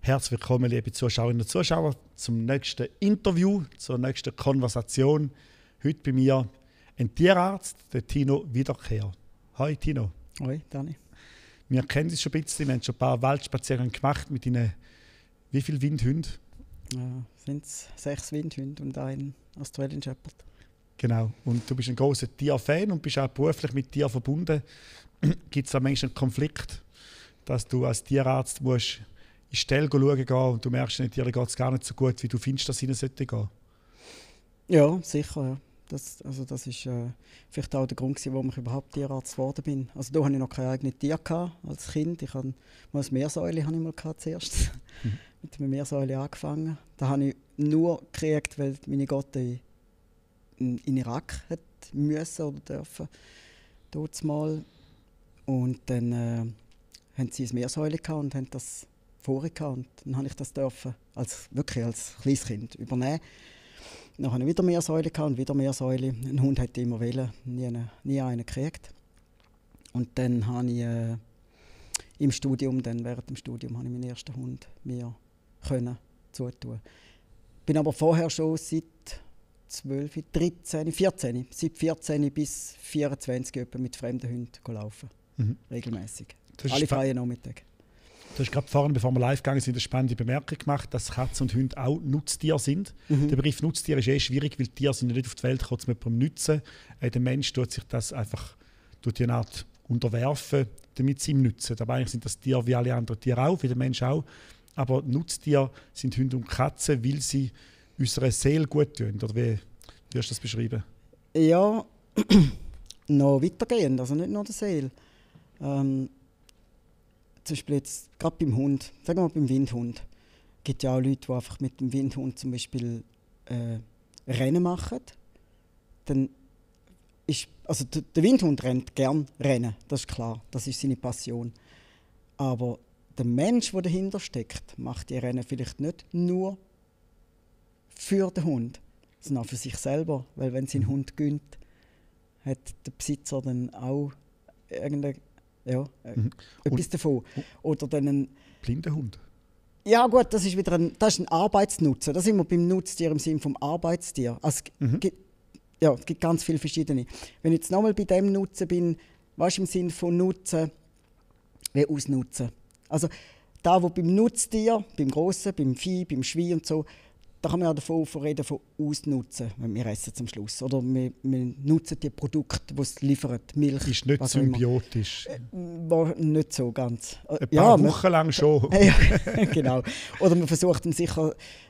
Herzlich willkommen, liebe Zuschauerinnen und Zuschauer, zum nächsten Interview, zur nächsten Konversation. Heute bei mir ein Tierarzt, der Tino Wiederkehr. Hi Tino. Hoi Dani. Wir kennen uns schon ein bisschen, wir haben schon ein paar Waldspaziergänge gemacht mit Ihnen. Wie viele Windhunde? Sind es 6 Windhunde und ein Australian Shepherd. Genau. Und du bist ein großer Tierfan und bist auch beruflich mit Tieren verbunden. Gibt es da manchmal einen Konflikt, dass du als Tierarzt musst in die Stelle schauen gehen und du merkst, den Tieren geht es gar nicht so gut, wie du findest, dass es ihnen gehen sollte? Ja, sicher. Ja. Das ist vielleicht auch der Grund, warum ich überhaupt Tierarzt geworden bin. Also da hatte ich noch kein eigenes Tier als Kind. Ich hatte mal ein Meersäule zuerst. Mit einem Meersäule angefangen. Da habe ich nur gekriegt, weil meine Gotte in Irak hat müssen oder dürfen. Dort mal. Und dann haben sie ein Meersäule und haben das vorher gehabt. Und dann habe ich das dürfen, wirklich als kleines Kind übernehmen. Dann habe ich wieder Meersäule und wieder Meersäule. Ein Hund hätte immer wollen, nie einen gekriegt. Und dann habe ich während dem Studium habe ich meinen ersten Hund mir zutun. Bin aber vorher schon seit 12, 13, 14, seit 14 bis 24 etwa mit fremden Hunden laufen. Regelmäßig. Alle freien Nachmittage. Du hast gerade vorhin, bevor wir live gegangen sind, eine spannende Bemerkung gemacht, dass Katzen und Hunde auch Nutztiere sind. Der Begriff Nutztier ist schwierig, weil Tiere sind nicht auf die Welt gekommen, um jemandem nützen. Der Mensch tut sich das einfach durch eine Art unterwerfen, damit sie ihm nützen. Aber eigentlich sind das Tiere wie alle anderen Tiere auch, wie der Mensch auch. Aber Nutztiere sind Hunde und Katzen, weil sie unserer Seele gut tun. Oder wie würdest du das beschreiben? Ja, noch weitergehend, also nicht nur der Seele. Zum Beispiel jetzt gerade beim Hund, sagen wir mal beim Windhund, gibt ja auch Leute, die einfach mit dem Windhund zum Beispiel Rennen machen. Dann also der Windhund rennt gern Rennen, das ist klar, das ist seine Passion. Aber der Mensch, der dahinter steckt, macht die Rennen vielleicht nicht nur für den Hund, sondern auch für sich selber. Weil wenn sein Hund gönnt, hat der Besitzer dann auch etwas davon. Oder dann ein blinder Hund. Ja gut, das ist wieder ein Arbeitsnutzen. Da sind wir beim Nutztier im Sinne vom Arbeitstier. Also es gibt ganz viele verschiedene. Wenn ich jetzt nochmal bei dem Nutzen bin, was im Sinne von Nutzen, wie Ausnutzen. Also da, wo beim Nutztier, beim Grossen, beim Vieh, beim Schwein und so, da kann man ja davon reden, von Ausnutzen, wenn wir essen zum Schluss. Oder wir nutzen die Produkte, die es liefern, Milch. Ist nicht symbiotisch. Nicht so ganz. Ein paar Wochen lang schon. Ja, genau. Oder man versucht dann sicher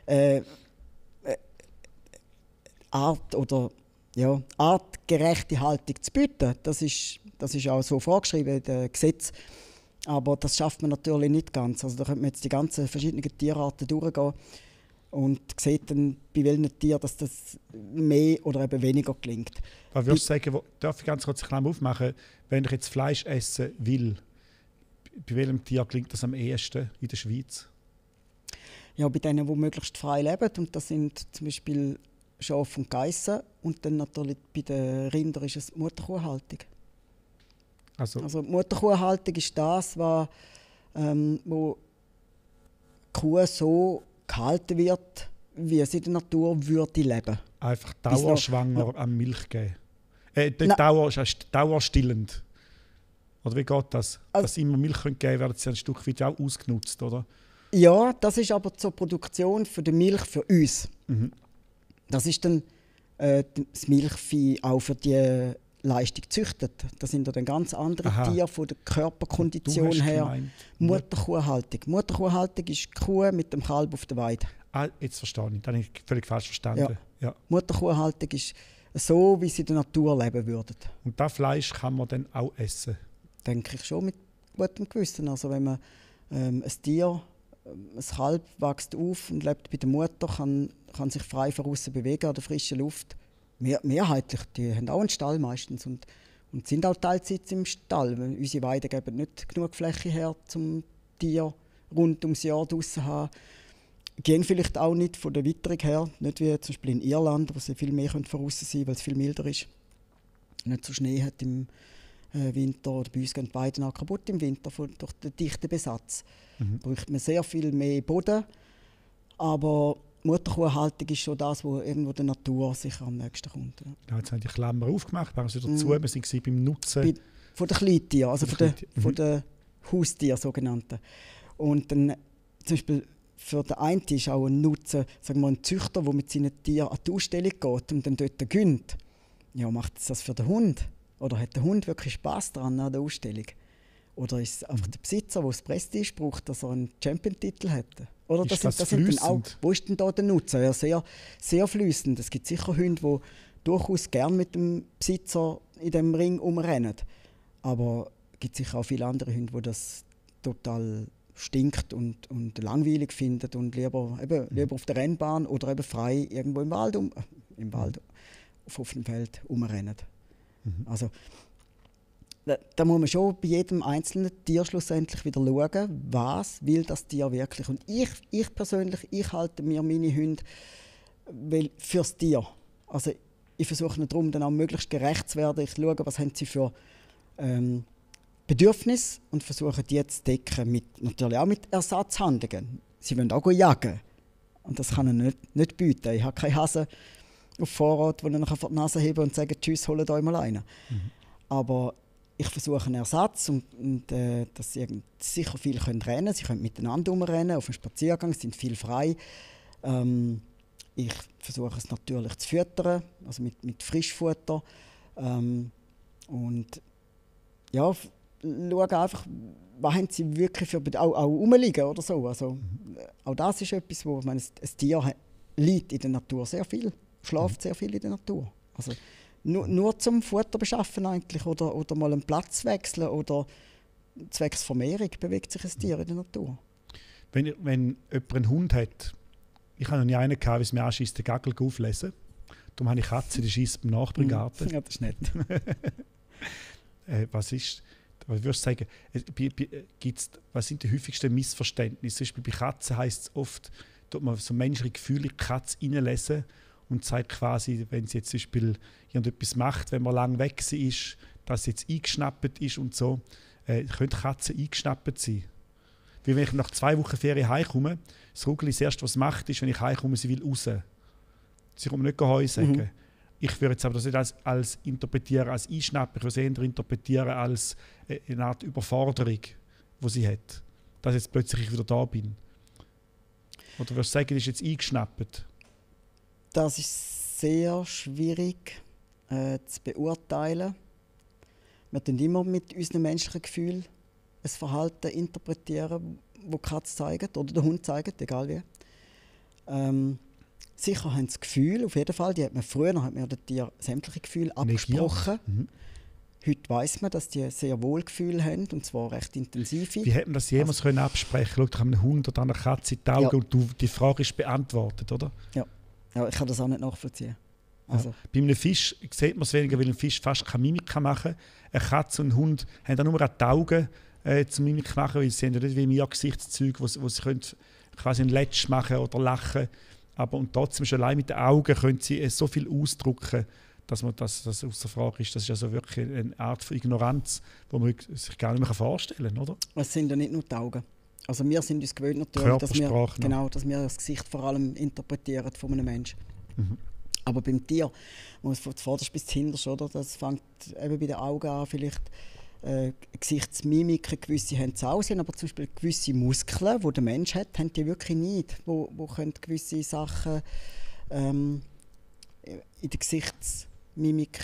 artgerechte Haltung zu bieten. Das ist auch so vorgeschrieben in den Gesetzen. Aber das schafft man natürlich nicht ganz. Also da könnte man jetzt die ganzen verschiedenen Tierarten durchgehen und sieht dann, bei welchen Tieren dass das mehr oder eben weniger gelingt. Was würdest du sagen, darf ich ganz kurz eine Klammer aufmachen, wenn ich jetzt Fleisch essen will, bei welchem Tier gelingt das am ehesten in der Schweiz? Ja, bei denen, die möglichst frei leben. Und das sind zum Beispiel Schafe und Geissen. Und dann natürlich bei den Rindern ist es Mutterkuhhaltung. Also die Mutterkuhhaltung ist das, wo die Kuh so gehalten wird, wie sie in der Natur würde leben. Einfach dauerschwanger am Milch geben? Dauerstillend? Oder wie geht das? Also, dass sie immer Milch geben können, werden sie ein Stück weit auch ausgenutzt, oder? Ja, das ist aber zur Produktion für die Milch für uns. Das ist dann das Milchvieh auch für die Leistung züchtet. Das sind dann ganz andere Tiere von der Körperkondition her. Mutterkuhhaltung. Mutterkuhhaltung ist die Kuh mit dem Kalb auf der Weide. Jetzt verstehe ich. Das habe ich völlig falsch verstanden. Ja. Mutterkuhhaltung ist so, wie sie in der Natur leben würden. Und das Fleisch kann man dann auch essen? Denke ich schon mit gutem Gewissen. Also wenn man ein Tier, ein Kalb wächst auf und lebt bei der Mutter, kann sich frei von außen bewegen an der frischen Luft. Mehrheitlich, die haben auch einen Stall meistens und sind auch Teilzeit im Stall. Unsere Weiden geben nicht genug Fläche her, um Tiere rund ums Jahr draussen zu haben. Gehen vielleicht auch nicht von der Witterung her, nicht wie zum Beispiel in Irland, wo sie viel mehr von außen sein können, weil es viel milder ist, nicht so Schnee hat im Winter, oder bei uns gehen die Weiden auch kaputt im Winter durch den dichten Besatz. Braucht man sehr viel mehr Boden, aber Mutterkuhhaltung ist schon das, wo irgendwo der Natur sicher am nächsten kommt. Ja. Ja, jetzt haben die Klammer aufgemacht, machen sie wieder zu. Wir waren beim Nutzen. Von den Kleintieren, also von den Haustieren sogenannten. Und dann zum Beispiel für den einen ist auch ein Nutzen, sagen wir, ein Züchter, der mit seinen Tieren an die Ausstellung geht und dann dort gönnt. Ja, macht das für den Hund? Oder hat der Hund wirklich Spass daran an der Ausstellung? Oder ist es einfach der Besitzer, der das Prestige braucht, dass er einen Champion-Titel hätte? Oder ist das sind dann auch, wo ist denn da der Nutzen? Ja, sehr, sehr fließend. Es gibt sicher Hunde, die durchaus gern mit dem Besitzer in dem Ring umrennen. Aber es gibt sicher auch viele andere Hunde, die das total stinkt und langweilig finden und lieber auf der Rennbahn oder eben frei irgendwo im Wald auf dem Feld umrennen. Also da muss man schon bei jedem einzelnen Tier schlussendlich wieder schauen, was will das Tier wirklich. Und ich persönlich, ich halte mir meine Hunde fürs Tier. Also ich versuche darum, dann auch möglichst gerecht zu werden. Ich schaue, was haben sie für Bedürfnisse und versuche die zu decken, natürlich auch mit Ersatzhandlungen. Sie wollen auch jagen. Und das kann er nicht bieten. Ich habe keine Hasen auf Vorrat, die ich nachher vor die Nase hebe und sage, tschüss, holt euch mal einen. Aber ich versuche einen Ersatz und dass sie sicher viel rennen können. Sie können miteinander umrennen, auf dem Spaziergang, sind viel frei. Ich versuche es natürlich zu füttern, also mit Frischfutter. Und ja, schaue einfach, was haben sie wirklich für auch rumliegen oder so. Also, auch das ist etwas, wo ein Tier liegt in der Natur sehr viel, schläft sehr viel in der Natur. Also, nur zum Futter beschaffen eigentlich oder mal einen Platz wechseln oder zwecks Vermehrung bewegt sich ein Tier in der Natur. Wenn jemand einen Hund hat, ich habe noch nie einen gehabt, wie es mir anschießt, den Gagel auflesen. Darum habe ich Katzen, die schießt beim Nachbarn im Garten. Ja, das ist nett. Was würdest du sagen, was sind die häufigsten Missverständnisse? Zum Beispiel bei Katzen heisst es oft, dass man so menschliche Gefühle in die Katze reinlesen und sagt quasi, wenn sie jetzt zum Beispiel irgendetwas macht, wenn man lang weg ist, dass sie jetzt eingeschnappt ist und so, können Katzen eingeschnappt sein. Weil wenn ich nach 2 Wochen Ferien heimkomme, das Rugli das Erste, was es macht, ist, wenn ich heimkomme, sie will raus. Sie kommt nicht Heu sagen. Ich würde jetzt aber das nicht als interpretieren, als Einschnappen, ich würde es eher interpretieren als eine Art Überforderung, die sie hat. Dass jetzt plötzlich ich wieder da bin. Oder würdest du sagen, die ist jetzt eingeschnappt? Das ist sehr schwierig zu beurteilen. Wir tun immer mit unseren menschlichen Gefühlen ein Verhalten interpretieren, das die Katze zeigt oder der Hund zeigt, egal wie. Sicher haben sie das Gefühl, auf jeden Fall. Früher hat man den Tieren sämtliche Gefühle abgesprochen. Heute weiss man, dass die sehr wohl Gefühle haben, und zwar recht intensive. Wie hätte man das jemals absprechen können? Schau, einem Hund oder einer Katze in die Augen und die Frage ist beantwortet, oder? Ja, ich kann das auch nicht nachvollziehen. Also. Ja. Bei einem Fisch sieht man es weniger, weil ein Fisch fast keine Mimik machen kann. Eine Katze und ein Hund haben nur an die Augen zum Mimik machen, weil sie haben ja nicht wie mir Gesichtszüge, wo sie können quasi einen Letsch machen oder lachen. Aber und trotzdem schon allein mit den Augen können sie so viel ausdrücken, dass das außer Frage ist. Das ist also wirklich eine Art von Ignoranz, die man sich gar nicht mehr vorstellen kann, oder? Es sind ja nicht nur die Augen. Also wir sind uns gewöhnt natürlich, dass wir das Gesicht vor allem interpretieren von einem Menschen. Aber beim Tier muss man von vorderst bis hinterst, oder? Das fängt eben bei den Augen an, vielleicht Gesichtsmimiken, gewisse haben es auch, aber zum Beispiel gewisse Muskeln, die der Mensch hat, haben die wirklich nicht, wo können gewisse Sachen in der Gesichtsmimik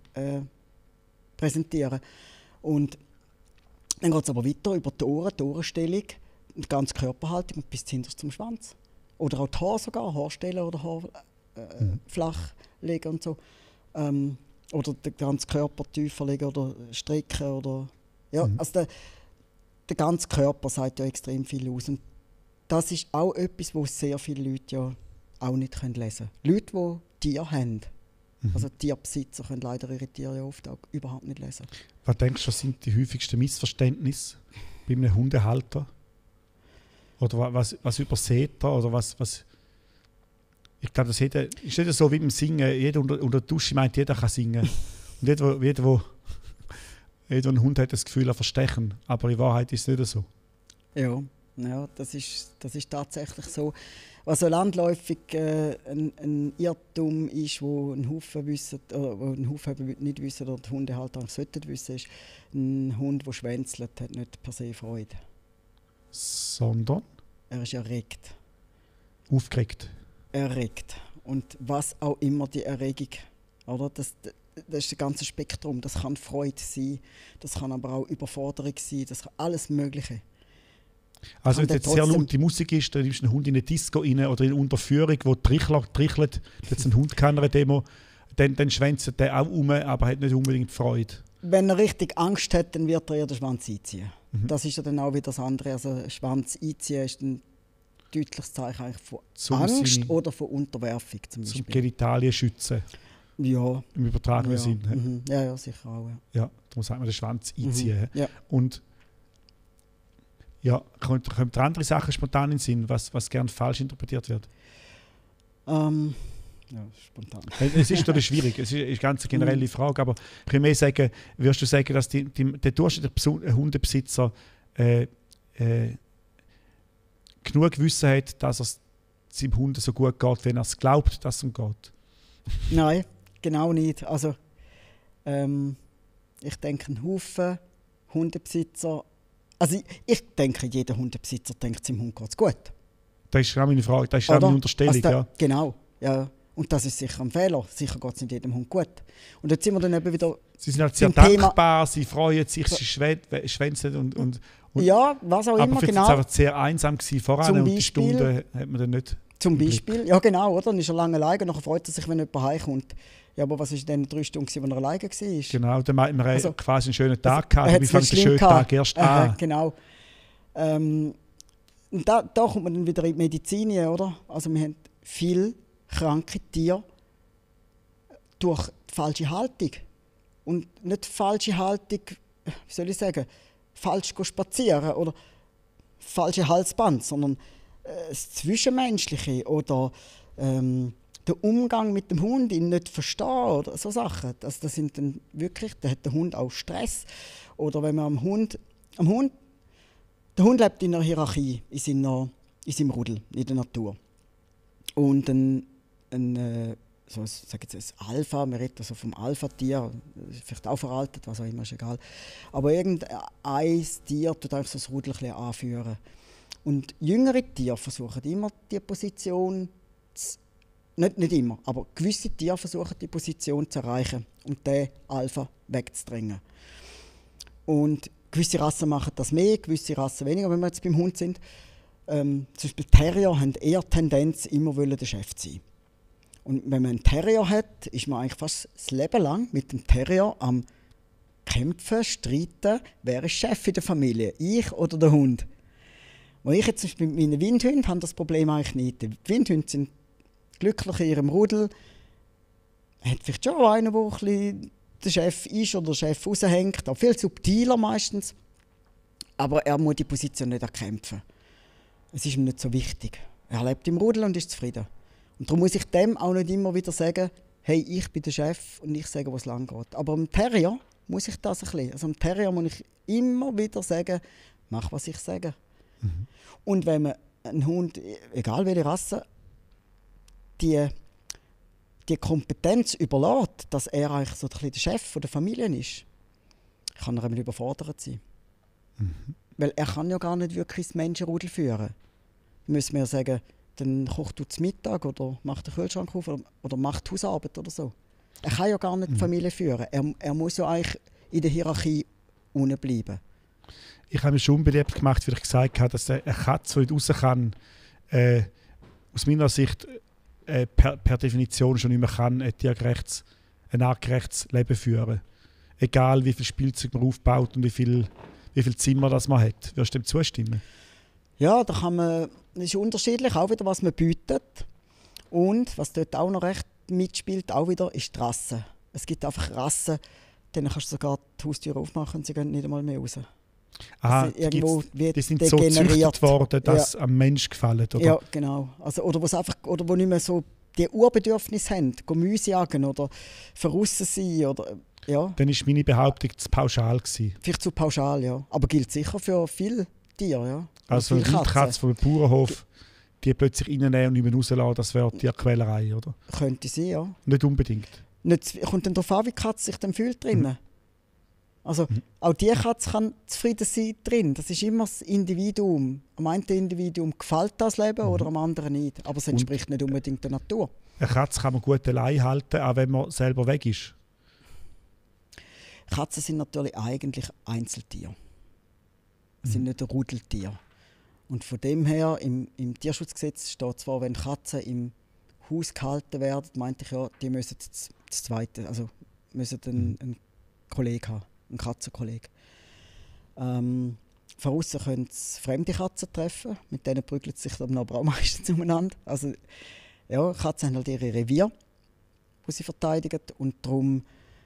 präsentieren. Und dann geht es aber weiter über die Ohren, die Ohrenstellung, die ganze Körperhaltung bis hinterst zum Schwanz. Oder auch die Haare sogar, Haarstellen oder Haar flachlegen und so. Oder den ganzen Körper tiefer legen oder strecken. Oder, ja, also der ganze Körper sagt ja extrem viel aus. Und das ist auch etwas, was sehr viele Leute ja auch nicht lesen können. Leute, die Tiere haben, also Tierbesitzer, können leider ihre Tiere ja oft auch überhaupt nicht lesen. Was denkst du, was sind die häufigsten Missverständnisse bei einem Hundehalter? Oder was übersieht er? Oder was ich glaube, das ist nicht so wie beim Singen. Jeder unter der Dusche meint, jeder kann singen. Und jeder ein Hund hat das Gefühl, er verstechen. Aber in Wahrheit ist es nicht so. Ja, das ist tatsächlich so. Was so landläufig ein Irrtum ist, wo ein Haufen wissen, oder wo ein Haufen nicht wissen oder die Hundehalter eigentlich sollten wissen, ist, ein Hund, der schwänzelt, hat nicht per se Freude. Sondern? Er ist erregt. Aufgeregt. Erregt. Und was auch immer die Erregung, oder? Das ist das ganze Spektrum. Das kann Freude sein, das kann aber auch Überforderung sein, das kann alles Mögliche. Also wenn jetzt sehr laute Musik ist, dann nimmst du einen Hund in eine Disco rein oder in eine Unterführung, wo trichelt, jetzt ein Hund kann eine Demo, dann schwänzt der auch um, aber hat nicht unbedingt Freude. Wenn er richtig Angst hat, dann wird er eher den Schwanz einziehen. Das ist ja dann auch wieder das andere. Also Schwanz einziehen ist ein deutliches Zeichen eigentlich von Angst oder von Unterwerfung zum Beispiel. Zum Genitalien schützen. Ja. Im übertragenen Sinn. Ja, sicher auch. Ja, darum sagt man den Schwanz einziehen. Ja. Und ja, kommen andere Sachen spontan in den Sinn, was gern falsch interpretiert wird? Ja, spontan. Es ist natürlich schwierig, es ist eine ganz generelle Frage, aber ich würde mehr sagen, würdest du sagen, dass der durchschnittliche Hundebesitzer genug Wissen hat, dass es seinem Hund so gut geht, wenn er es glaubt, dass es ihm geht? Nein, genau nicht. Also, ich denke, ein Haufen Hundebesitzer. Also ich denke, jeder Hundebesitzer denkt, seinem Hund geht es gut. Das ist auch meine Frage, das ist auch meine Unterstellung. Also ja. Genau, ja. Und das ist sicher ein Fehler. Sicher geht es nicht jedem Hund gut. Und jetzt sind wir dann eben wieder. Sie sind halt sehr dankbar, sie freuen sich, sie schwänzen und ja, was auch aber immer, genau. Aber vielleicht war es einfach sehr einsam voran und die Stunde hat man dann nicht. Zum Beispiel, ja genau, oder? Dann ist er lange alleine und dann freut er sich, wenn jemand heimkommt. Ja, aber was war denn 3 Stunden, wo er alleine war? Genau, dann meint man also, quasi einen schönen Tag gehabt. Wie fängt der schöne Tag erst an? Genau. Und da kommt man dann wieder in die Medizin, oder? Also wir haben viele kranke Tiere durch die falsche Haltung. Und nicht falsche Haltung, wie soll ich sagen, falsch spazieren oder falsche Halsband, sondern das Zwischenmenschliche oder der Umgang mit dem Hund, ihn nicht verstehen oder so Sachen. Das sind dann wirklich, da hat der Hund auch Stress. Oder wenn man der Hund lebt in einer Hierarchie, in seinem Rudel, in der Natur. Und sag jetzt ein Alpha, man redet also vom Alpha-Tier, vielleicht auch veraltet, was auch immer, ist egal. Aber irgendein Tier tut einfach so das Rudel ein bisschen anführen. Und jüngere Tiere versuchen immer die Position nicht immer, aber gewisse Tiere versuchen die Position zu erreichen und den Alpha wegzudrängen. Und gewisse Rassen machen das mehr, gewisse Rassen weniger, wenn wir jetzt beim Hund sind. Zum Beispiel Terrier haben eher Tendenz, immer der Chef zu sein. Und wenn man einen Terrier hat, ist man eigentlich fast das Leben lang mit dem Terrier am Kämpfen, Streiten, wer ist Chef in der Familie, ich oder der Hund. Und ich jetzt zum Beispiel mit meinen Windhunden habe das Problem eigentlich nicht. Die Windhunde sind glücklich in ihrem Rudel. Hat vielleicht schon einen, der ein bisschen der Chef ist oder der Chef raushängt, auch viel subtiler meistens. Aber er muss die Position nicht erkämpfen. Es ist ihm nicht so wichtig. Er lebt im Rudel und ist zufrieden. Und darum muss ich dem auch nicht immer wieder sagen, hey, ich bin der Chef und ich sage, wo es lang geht. Aber im Terrier muss ich das ein bisschen. Also im Terrier muss ich immer wieder sagen, mach, was ich sage. Mhm. Und wenn man einen Hund, egal welche Rasse, die Kompetenz überlässt, dass er eigentlich so ein bisschen der Chef der Familie ist, kann er überfordert sein. Mhm. Weil er kann ja gar nicht wirklich das Menschenrudel führen. Da müssen wir ja sagen, dann kocht du zu Mittag oder macht den Kühlschrank auf oder macht Hausarbeit oder so. Er kann ja gar nicht die Familie führen. Er muss ja eigentlich in der Hierarchie unten bleiben. Ich habe mich schon unbeliebt gemacht, weil ich gesagt habe, dass eine Katze, die nicht raus kann, aus meiner Sicht per Definition schon nicht mehr kann, ein artgerechtes Leben führen. Egal, wie viel Spielzeug man aufbaut und wie viel Zimmer das man hat. Würdest du dem zustimmen? Ja, das ist unterschiedlich, auch wieder, was man bietet. Und was dort auch noch recht mitspielt, auch wieder, ist die Rasse. Es gibt einfach Rassen, denen kannst du sogar die Haustür aufmachen und sie gehen nicht einmal mehr raus. Aha, die sind so gezüchtet worden, dass sie am Mensch gefallen, oder? Ja, genau. Also, oder wo nicht mehr so die Urbedürfnisse haben, Gemüse jagen oder verrissen sein. Oder Ja. dann ist meine Behauptung zu pauschal gewesen. Vielleicht zu pauschal, ja. Aber gilt sicher für viele Tiere, ja. Also eine Wildkatze vom Bauernhof, die plötzlich reinnehmen und nicht mehr rauslassen, das wäre Tierquälerei, oder? Könnte sein, ja. Nicht unbedingt. Kommt dann darauf an, wie die Katze sich dann fühlt drinnen. Also auch die Katze kann zufrieden sein drin. Das ist immer das Individuum. Am einen Individuum gefällt das Leben oder am anderen nicht. Aber es entspricht nicht unbedingt der Natur. Eine Katze kann man gut allein halten, auch wenn man selber weg ist. Katzen sind natürlich eigentlich Einzeltiere. Sie sind nicht ein Rudeltier. Und von dem her, im Tierschutzgesetz steht zwar, wenn Katzen im Haus gehalten werden, meinte ich ja, die müssen das Zweite, also müssen einen Kollegen haben, einen Katzenkollegen. Von außen können sie fremde Katzen treffen, mit denen prügeln sie sich dann aber auch meistens umeinander. Also, ja, Katzen haben halt ihre Revier, die sie verteidigen, und darum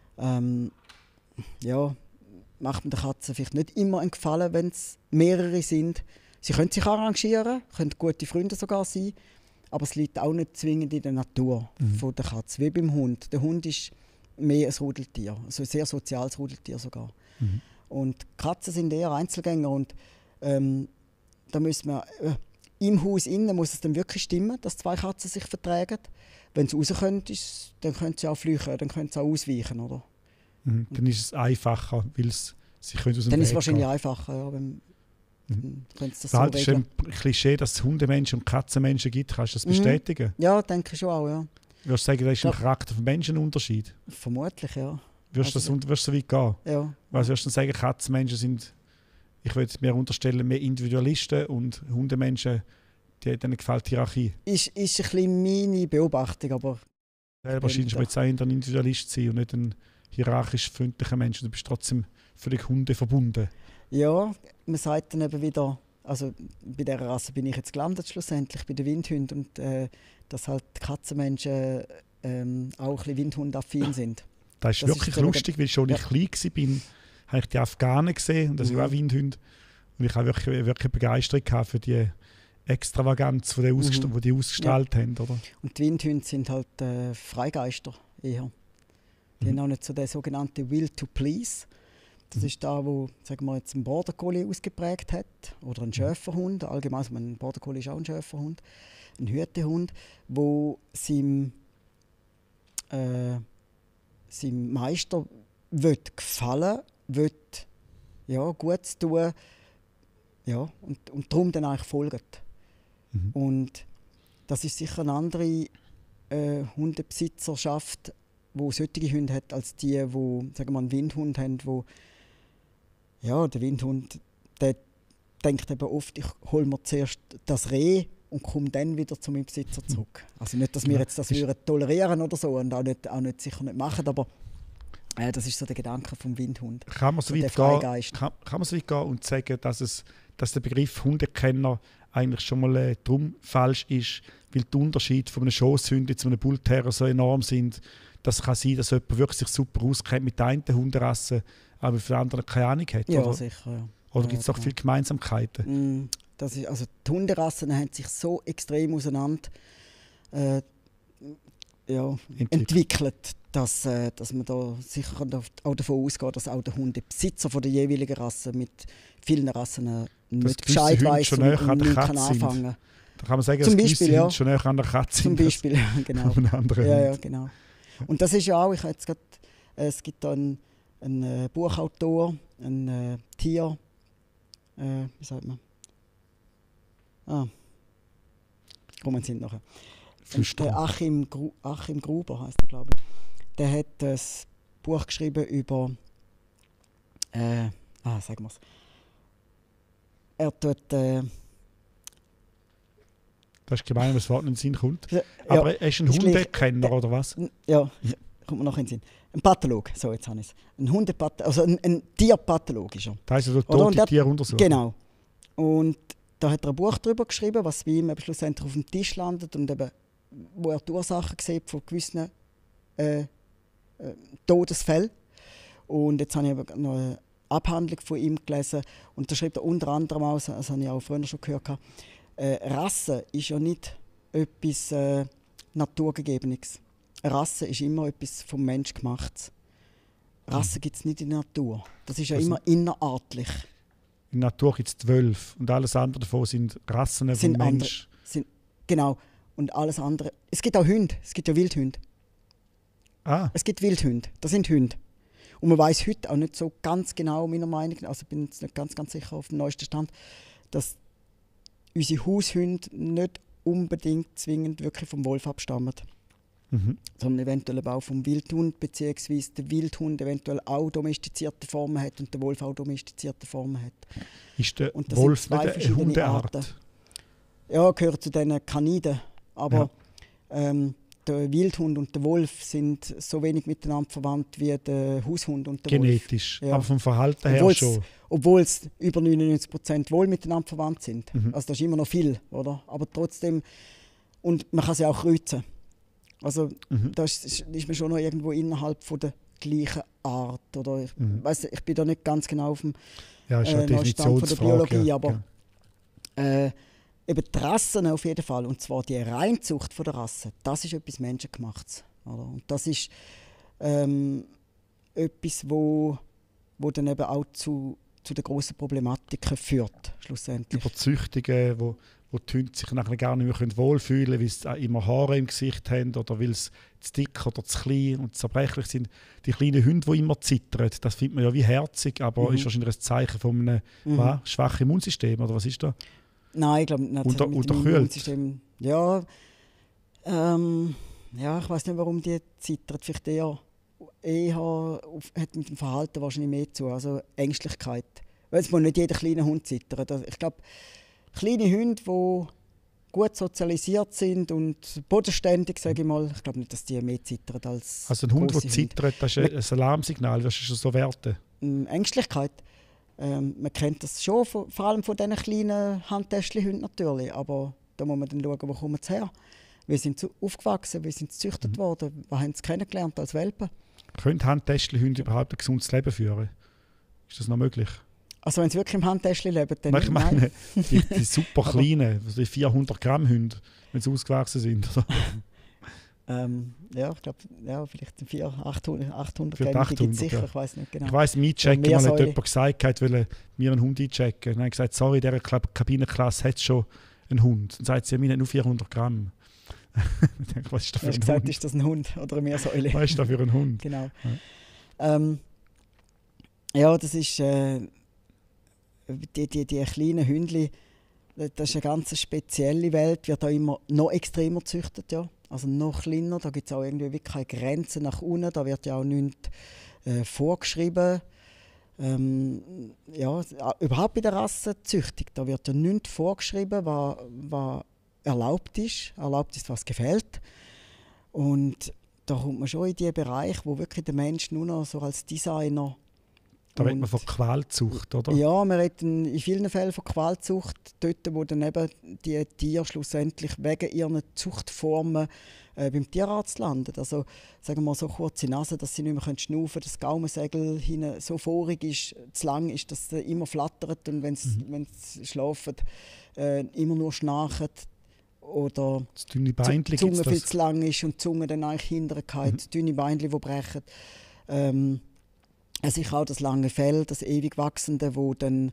macht man den Katzen vielleicht nicht immer einen Gefallen, wenn es mehrere sind. Sie können sich arrangieren, können gute Freunde sogar sein, aber es liegt auch nicht zwingend in der Natur von der Katze, wie beim Hund. Der Hund ist mehr ein Rudeltier, also ein sehr soziales Rudeltier sogar. Und Katzen sind eher Einzelgänger und da müssen wir im Haus innen muss es dann wirklich stimmen, dass zwei Katzen sich vertragen. Wenn sie raus können, dann können sie auch flüchten, dann können sie auch ausweichen, oder? Dann ist es einfacher, weil sie können aus dem Dann Weg ist es wahrscheinlich gehen. einfacher, ja, wenn sie das So so ist ein regeln. Klischee, dass es Hundemenschen und Katzenmenschen gibt. Kannst du das bestätigen? Ja, denke ich schon auch, ja. Würdest du sagen, da ist im Ja. Charakter von Menschen ein Unterschied? Vermutlich, ja. Würdest du Also, so weit gehen? Ja. Was würdest du sagen, Katzenmenschen sind, ich würde mir unterstellen, mehr Individualisten und Hundemenschen, denen gefällt die Hierarchie? Ist ein bisschen meine Beobachtung, aber Selber scheinst du jetzt auch ein Individualist zu sein und nicht ein hierarchisch freundlicher Mensch. Du bist trotzdem völlig Hunde verbunden. ja, man sagt dann eben wieder, also bei dieser Rasse bin ich jetzt gelandet schlussendlich, bei den Windhunden, und dass halt die Katzenmenschen auch ein bisschen windhundaffin sind. Das ist Das wirklich ist so lustig, weil schon als ich klein war, habe ich die Afghanen gesehen und das sind auch Windhunde. Und ich habe wirklich Begeisterung gehabt für die Extravaganz, die die ausgestrahlt haben. Oder? Und die Windhunde sind halt Freigeister eher. Die haben auch nicht so den sogenannten Will to Please. Das ist da, wo, sagen wir jetzt, ein Border Collie ausgeprägt hat oder ein Schäferhund. Allgemein, also ein Border Collie ist auch ein Schäferhund, ein Hütehund, wo seinem Meister gefallen will, ja, Gutes tun, ja, und darum dann eigentlich folgt. Und das ist sicher eine andere Hundebesitzerschaft, wo solche Hunde hat, als die, die, sagen wir, einen Windhund haben, wo ja, der Windhund, der denkt eben oft, ich hole mir zuerst das Reh und komme dann wieder zu meinem Besitzer zurück. Also nicht, dass wir jetzt das würden tolerieren oder so und auch nicht sicher nicht machen, aber das ist so der Gedanke vom Windhund. Kann man so der weit Freigeist. kann man so weit gehen und sagen, dass der Begriff Hundekenner eigentlich schon mal darum falsch ist, weil die Unterschiede von einem Schosshund zu einem Bullterrier so enorm sind, dass es kann sein, dass jemand wirklich sich super auskennt mit der einen Hunderasse, aber für die andere keine Ahnung hat. Ja, oder sicher. Ja. oder Ja, gibt es doch genau. viele Gemeinsamkeiten? Das ist, also die Hunderassen haben sich so extrem auseinander entwickelt, dass man da sicher auch davon ausgeht, dass auch der Hundebesitzer von der jeweiligen Rasse mit vielen Rassen nicht gewisse Bescheid Hunde weiß schon und näher an der nichts Katze kann sind. anfangen. Da kann man sagen, Zum dass gewisse Beispiel, ja. Hunde schon näher an der Katze Zum sind Beispiel, genau. als von einem anderen Ja, Hund. genau. Und das ist ja auch, ich habe jetzt gerade, es gibt da einen Buchautor, ein Tier, wie sagt man? Kommen Sie nachher. Der Achim Gruber heißt er, glaube ich. Der hat ein Buch geschrieben über, sagen wir es. Er tut, Das ist gemein, wenn das Wort nicht in den Sinn kommt. ja, Aber er ist ein ist gleich. Hundekenner, oder was? Ja, kommt mir noch in den Sinn. Ein Patholog, so jetzt habe ich es. Also ein Tierpatholog ist er. Das heisst, er tut Oder? Und tote der- Tiere untersuchen. Genau. Und da hat er ein Buch darüber geschrieben, was bei ihm eben schlussendlich auf dem Tisch landet und eben, wo er die Ursachen sieht von gewissen Todesfällen. Und jetzt habe ich eben noch eine Abhandlung von ihm gelesen und da schreibt er unter anderem aus, das habe ich auch früher schon gehört, Rasse ist ja nicht etwas Naturgegebenes. Eine Rasse ist immer etwas vom Mensch Gemachtes. Rassen gibt es nicht in der Natur. Das ist ja immer innerartlich. In der Natur gibt es 12 und alles andere davon sind Rassen von Menschen. Genau. Und alles andere. Es gibt auch Hunde. Es gibt ja Wildhunde. Es gibt Wildhunde. Das sind Hunde. Und man weiß heute auch nicht so ganz genau, meiner Meinung nach, also ich bin jetzt nicht ganz sicher auf dem neuesten Stand, dass unsere Haushunde nicht unbedingt zwingend wirklich vom Wolf abstammen. Sondern eventuell auch vom Wildhund, beziehungsweise der Wildhund eventuell auch domestizierte Formen hat und der Wolf auch domestizierte Formen hat. Ist der Wolf nicht eine Hundeart? Ja, gehört zu den Kaniden. Aber der Wildhund und der Wolf sind so wenig miteinander verwandt wie der Haushund und der Genetisch, Wolf. Ja. Aber vom Verhalten her schon. Obwohl es über 99% wohl miteinander verwandt sind. Also das ist immer noch viel, oder? Aber trotzdem, und man kann sie auch kreuzen. Also da ist man schon noch irgendwo innerhalb von der gleichen Art. Oder ich bin da nicht ganz genau auf dem Stand von der Biologie, aber eben die Rassen auf jeden Fall, und zwar die Reinzucht von der Rasse, das ist etwas Menschengemachtes. Oder? Und das ist etwas, wo dann eben auch zu den grossen Problematiken führt, schlussendlich. Über Züchtungen, wo die Hunde sich nachher gar nicht mehr wohlfühlen können, weil sie immer Haare im Gesicht haben oder weil sie zu dick oder zu klein und zerbrechlich sind. Die kleinen Hunde, die immer zittern, das findet man ja wie herzig, aber ist wahrscheinlich ein Zeichen von einem schwachen Immunsystem, oder was ist das? Nein, ich glaube nicht. Unterkühlt? Ja, ich weiß nicht, warum die zittert. Vielleicht hat mit dem Verhalten wahrscheinlich mehr zu, also Ängstlichkeit. Weil es muss nicht jeder kleine Hund zittern. Ich glaube, kleine Hunde, die gut sozialisiert sind und bodenständig, sage ich mal, ich glaube nicht, dass die mehr zittern als also ein Hund, der zittert, das ist ein Alarmsignal, wirst du schon so werten? Ängstlichkeit. Man kennt das schon, vor allem von diesen kleinen Handtäschchen-Hunden natürlich, aber da muss man dann schauen, wo kommen sie her. Wie sind sie aufgewachsen, wie sind sie gezüchtet worden, was haben sie kennengelernt als Welpen. Können Handtäschchen-Hunde überhaupt ein gesundes Leben führen? Ist das noch möglich? Also wenn sie wirklich im Handtäschchen leben, dann ich meine, die super kleinen, die 400 Gramm Hunde, wenn sie ausgewachsen sind. Ja, ich glaube, vielleicht 800 Gramm gibt es sicher, ich weiß nicht genau. Ich weiss, im Einchecken mal hat jemand gesagt, er wollte mir einen Hund einchecken. Dann habe ich gesagt, sorry, in dieser Kabinenklasse hat es schon einen Hund. Dann sagt sie, wir haben nur 400 Gramm. Ich denke, was ist das für ein Hund? Ist das ein Hund oder eine Meersäule? Was ist das für ein Hund? Genau. Ja, das ist die kleinen Hündchen, das ist eine ganz spezielle Welt, wird auch immer noch extremer gezüchtet, ja. Also noch kleiner, da gibt es auch irgendwie wirklich keine Grenzen nach unten, da wird ja auch nichts vorgeschrieben. Überhaupt bei der Rassenzüchtung, da wird ja nichts vorgeschrieben, was erlaubt ist, was gefällt. Und da kommt man schon in die Bereich, wo wirklich der Mensch nur noch so als Designer. Da redet man von Qualzucht, oder? Ja, wir reden in vielen Fällen von Qualzucht, dort wo dann eben die Tiere schlussendlich wegen ihren Zuchtformen beim Tierarzt landen. Also sagen wir mal so kurze Nase, dass sie nicht mehr schnaufen können, das Gaumensegel hinten so vorig ist, zu lang ist, dass sie immer flattert und wenn sie schlafen, immer nur schnarchen. Oder das dünne Beinchen, die Zunge viel zu lang ist und die Zunge dann eigentlich hinterher geht, dünne Beinchen, die brechen. Sicher auch das lange Fell, das ewig wachsende, wo dann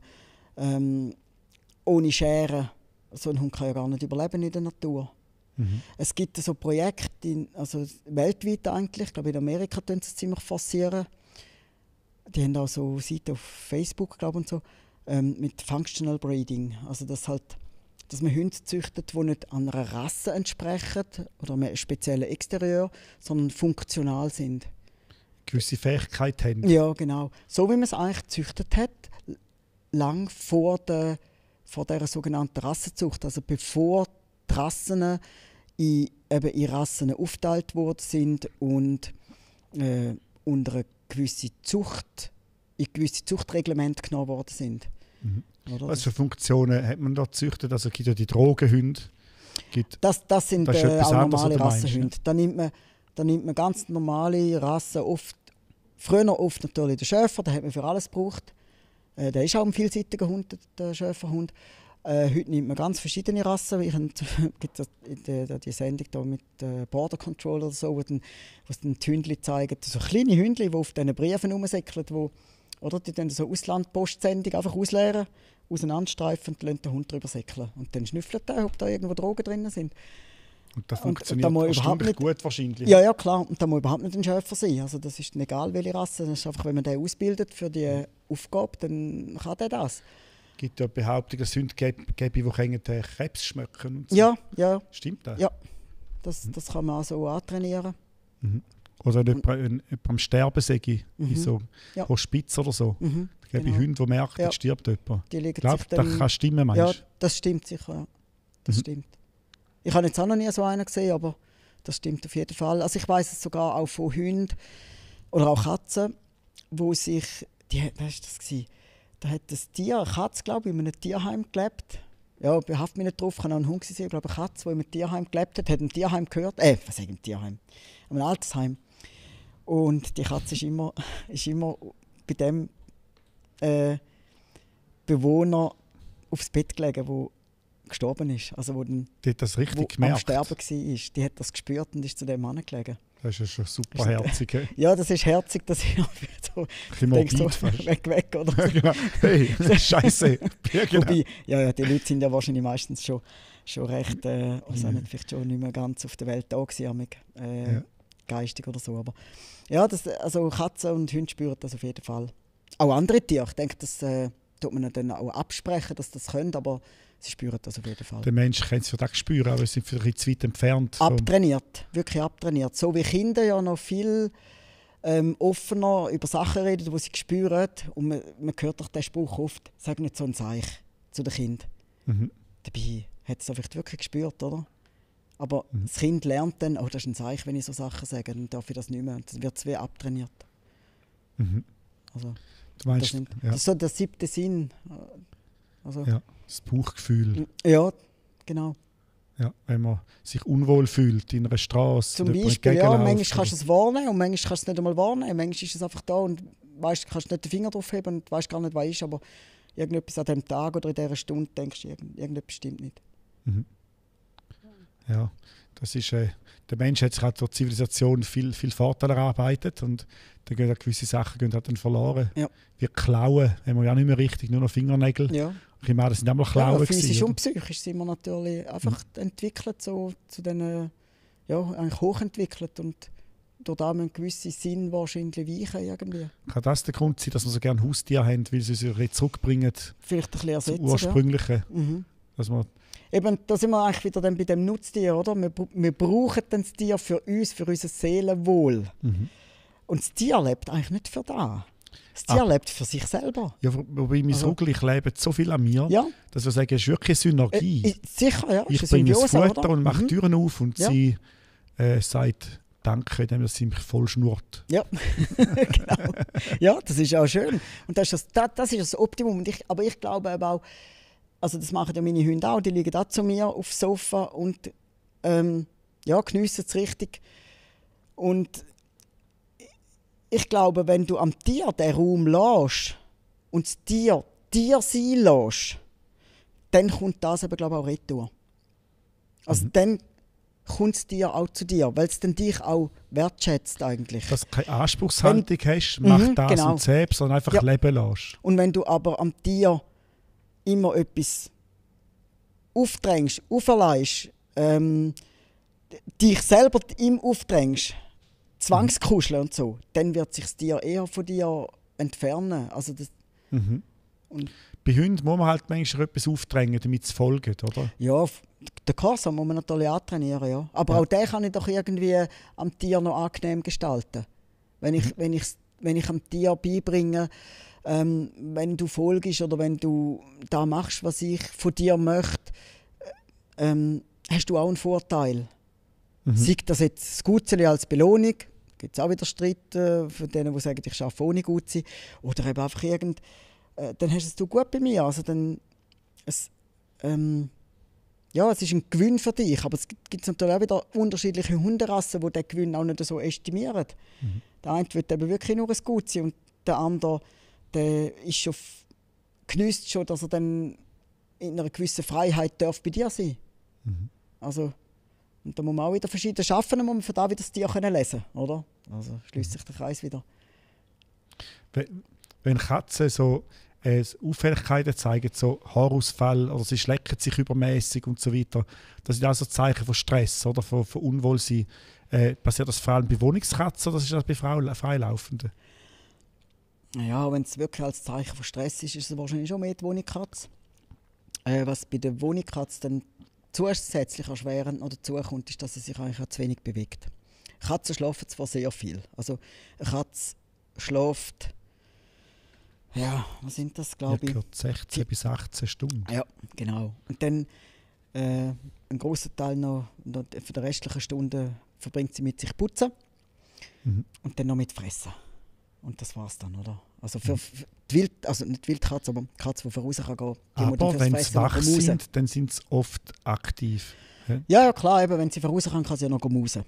ohne Schere, so ein Hund kann ja gar nicht überleben in der Natur. Es gibt so Projekte, also weltweit eigentlich, ich glaube in Amerika tun sie es ziemlich forcieren. Die haben auch so Seiten auf Facebook, glaube und so, mit Functional Breeding, also dass man Hunde züchtet, die nicht einer Rasse entsprechen oder einem speziellen Exterieur, sondern funktional sind. Gewisse Fähigkeit haben. Ja, genau. So wie man es eigentlich gezüchtet hat, lang vor dieser sogenannten Rassenzucht. Also bevor die Rassen in Rassen aufgeteilt worden sind und unter eine gewisse Zuchtreglemente genommen worden sind. Was für Funktionen hat man da gezüchtet? Also gibt ja die Drogenhunde. Das sind auch normale Rassenhunde. Da nimmt man ganz normale Rassen, früher oft natürlich den Schäfer, den hat man für alles gebraucht. Der ist auch ein vielseitiger Hund, der Schäferhund. Heute nimmt man ganz verschiedene Rassen. Es gibt die Sendung da mit Border Control oder so, wo es dann die Hündchen zeigen. So kleine Hündchen, die auf diesen Briefen rumsäckeln, die dann so Auslandpostsendung einfach ausleeren, auseinanderstreifen und lassen den Hund drüber säckeln. Und dann schnüffelt er, ob da irgendwo Drogen drin sind. Und das funktioniert erstaunlich gut wahrscheinlich. Ja, klar. Und da muss überhaupt nicht ein Schäfer sein. Also das ist egal, welche Rasse. Das ist einfach, wenn man den ausbildet für die Aufgabe, dann kann der das. Es gibt ja Behauptungen, dass es Hunde gäbe, die Krebs schmecken. Und so. Ja. Stimmt das? Ja, das kann man auch so antrainieren. Mhm. Oder wenn jemand am Sterben sei, in so Hospiz oder so. Mhm. Da gäbe Hunde, die merken, jetzt stirbt jemand. Ich glaube, das kann stimmen, meinst du? Ja, das stimmt sicher. Ja. Das stimmt. Ich habe jetzt auch noch nie so einen gesehen, aber das stimmt auf jeden Fall. Also ich weiss es sogar auch von Hunden oder auch Katzen, wo sich... Da hat das Tier, eine Katze, glaube ich, in einem Tierheim gelebt. Ja, behaftet mich nicht drauf, kann auch ein Hund sein, ich glaube eine Katze, die in einem Tierheim gelebt hat im Tierheim gehört. Was sage ich im Tierheim? Im Altersheim. Und die Katze ist immer bei dem Bewohner aufs Bett gelegen, wo gestorben ist. Also wo dann, die hat das richtig wo gemerkt. am Sterben war. Die hat das gespürt und ist zu dem Mann gelegen. Das ist ja schon super herzig. Ja, das ist herzig, dass ich so denke, so weg oder so. Ja, genau. Hey, Scheiße. Ja, genau. Wobei, die Leute sind ja wahrscheinlich meistens schon recht, also nicht vielleicht schon nicht mehr ganz auf der Welt da gewesen, geistig oder so. Aber ja, also Katzen und Hunde spüren das auf jeden Fall. Auch andere Tiere, ich denke, das tut man dann auch absprechen, dass das können, aber sie spüren das auf jeden Fall. Der Mensch kann es für das spüren, aber sie sind vielleicht zu weit entfernt. Abtrainiert, wirklich abtrainiert. So wie Kinder ja noch viel offener über Sachen reden, die sie spüren. Und man hört doch den Spruch oft, sag nicht so ein Seich zu den Kindern. Mhm. Dabei hat es vielleicht wirklich gespürt, oder? Aber das Kind lernt dann, das ist ein Seich, wenn ich so Sachen sage, dann darf ich das nicht mehr. Dann wird es wie abtrainiert. Mhm. Also, du meinst, das ist so der 7. Sinn. Also, das Bauchgefühl. Ja, genau. Ja, wenn man sich unwohl fühlt in einer Straße. Zum Beispiel, manchmal kannst du es wahrnehmen und manchmal kannst du es nicht einmal wahrnehmen. Manchmal ist es einfach da und kannst nicht den Finger drauf heben und weißt gar nicht, was ist, aber irgendetwas an diesem Tag oder in dieser Stunde denkst du, irgendetwas stimmt nicht. Mhm. Ja, das ist, der Mensch hat sich halt durch die Zivilisation viel Vorteile erarbeitet und dann gehen gewisse Sachen halt dann verloren. Ja. Wie Klauen haben wir ja nicht mehr richtig, nur noch Fingernägel. Ja. Ich meine, das sind auch mal Klauen. Ja, physisch und psychisch sind wir natürlich einfach entwickelt, so zu diesen, eigentlich hochentwickelt und durch das einen gewissen Sinn wahrscheinlich weichen irgendwie. Kann das der Grund sein, dass wir so gerne Haustiere haben, weil sie sich zurückbringen? Vielleicht ein bisschen ersetzen. Zum Ursprünglichen. Ja. Mhm. Dass man eben, da sind wir eigentlich wieder dann bei dem Nutztier, oder? Wir brauchen das Tier für uns, für unser Seelenwohl. Mhm. Und das Tier lebt eigentlich nicht für das. Das Tier lebt für sich selber. Ja, wobei mein Rugel, ich lebe so viel an mir, dass wir sagen, es ist wirklich eine Synergie. Sicher, ja. Ich bringe das Futter und mache Türen auf und sie sagt Danke, indem sie mich voll schnurrt. Ja, genau. Ja, das ist auch schön. Und das ist das Optimum. Aber ich glaube eben auch, also das machen ja meine Hunde auch, die liegen auch zu mir aufs Sofa und geniessen es richtig. Und ich glaube, wenn du am Tier den Raum lässt und das Tier sein lässt, dann kommt das eben, glaube ich, auch retour. Also dann kommt das Tier auch zu dir, weil es dann dich auch wertschätzt eigentlich. Dass du keine Anspruchshaltung hast, mach das und selbst, sondern einfach leben lässt. Und wenn du aber am Tier immer etwas aufdrängst, auferleihst, dich selber ihm aufdrängst, Zwangskuscheln und so, dann wird sich das Tier eher von dir entfernen. Also das, und bei Hunden muss man halt manchmal etwas aufdrängen, damit es folgt, oder? Ja, den Gehorsam muss man natürlich antrainieren, ja. Aber auch den kann ich doch irgendwie am Tier noch angenehm gestalten. Wenn ich am Tier beibringe, wenn du folgst oder wenn du da machst, was ich von dir möchte, hast du auch einen Vorteil. Sei das jetzt das Gutzeli als Belohnung, gibt es auch wieder Streit von denen, die sagen, ich arbeite ohne Gutzi, oder eben einfach dann hast du es gut bei mir. Also dann, es ist ein Gewinn für dich, aber es gibt natürlich auch wieder unterschiedliche Hunderassen, die diesen Gewinn auch nicht so estimieren. Der eine will eben wirklich nur ein Gutzi und der andere, der ist geniesst schon, dass er dann in einer gewissen Freiheit darf bei dir sein. Also, und da muss man auch wieder verschieden arbeiten, muss man von da wieder das Tier lesen können, oder? Also schließt sich der Kreis wieder. Wenn Katzen so Auffälligkeiten zeigen, so Haarausfall oder sie schlecken sich übermäßig und so weiter, das sind also Zeichen von Stress oder von Unwohlsein. Passiert das vor allem bei Wohnungskatzen oder ist das bei Freilaufenden? Ja, wenn es wirklich als Zeichen von Stress ist, ist es wahrscheinlich schon mehr die Wohnungskatze. Was bei der Wohnungskatze dann zusätzlich erschwerend noch dazu kommt, ist, dass sie sich eigentlich auch zu wenig bewegt. Katzen schlafen zwar sehr viel. Also eine Katze schläft, ja, was sind das, glaube ich? 16 bis 18 Stunden. Ja, genau. Und dann einen grossen Teil noch für die restlichen Stunden verbringt sie mit sich putzen und dann noch mit fressen. Und das war's dann, oder? Also für die nicht die Wildkatze, aber die Katze, die voraus kann gehen. Aber wenn sie wach sind, dann sind sie oft aktiv. Ja, klar, eben, wenn sie voraus kann sie ja noch mausen.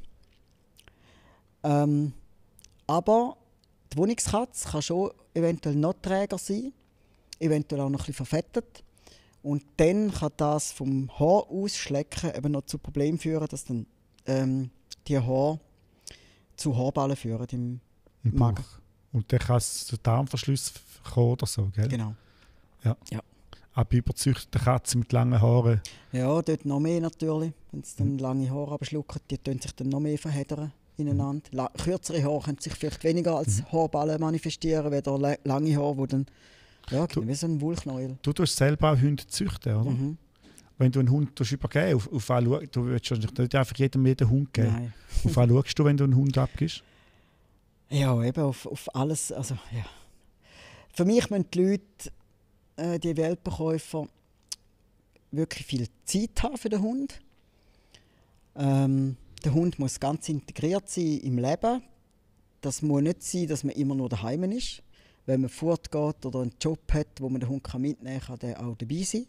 Aber die Wohnungskatze kann schon eventuell noch träger sein, eventuell auch noch ein bisschen verfettet. Und dann kann das vom Haar ausschlecken eben noch zu Problemen führen, dass dann die Haare zu Haarballen führen im Magen. Und dann kann es zu Darmverschluss kommen oder so, gell? Genau. Ja. Auch bei überzüchteten Katzen mit langen Haaren. Ja, dort noch mehr natürlich. Wenn sie dann lange Haare abschlucken, die tun sich dann noch mehr verheddern ineinander. Kürzere Haare können sich vielleicht weniger als Haarballen manifestieren, weder lange Haare, die dann wie so ein Wollknäuel. Du tust selber auch Hunde züchten, oder? Wenn du einen Hund übergeben auf was du willst nicht einfach jedem Hund geben. Nein. Auf was schaust du, wenn du einen Hund abgibst? Ja, eben auf alles. Also, ja. Für mich müssen die Leute, die Welpenkäufer, wirklich viel Zeit haben für den Hund. Der Hund muss ganz integriert sein im Leben. Das muss nicht sein, dass man immer nur daheim ist. Wenn man fortgeht oder einen Job hat, wo man den Hund mitnehmen kann, kann der auch dabei sein.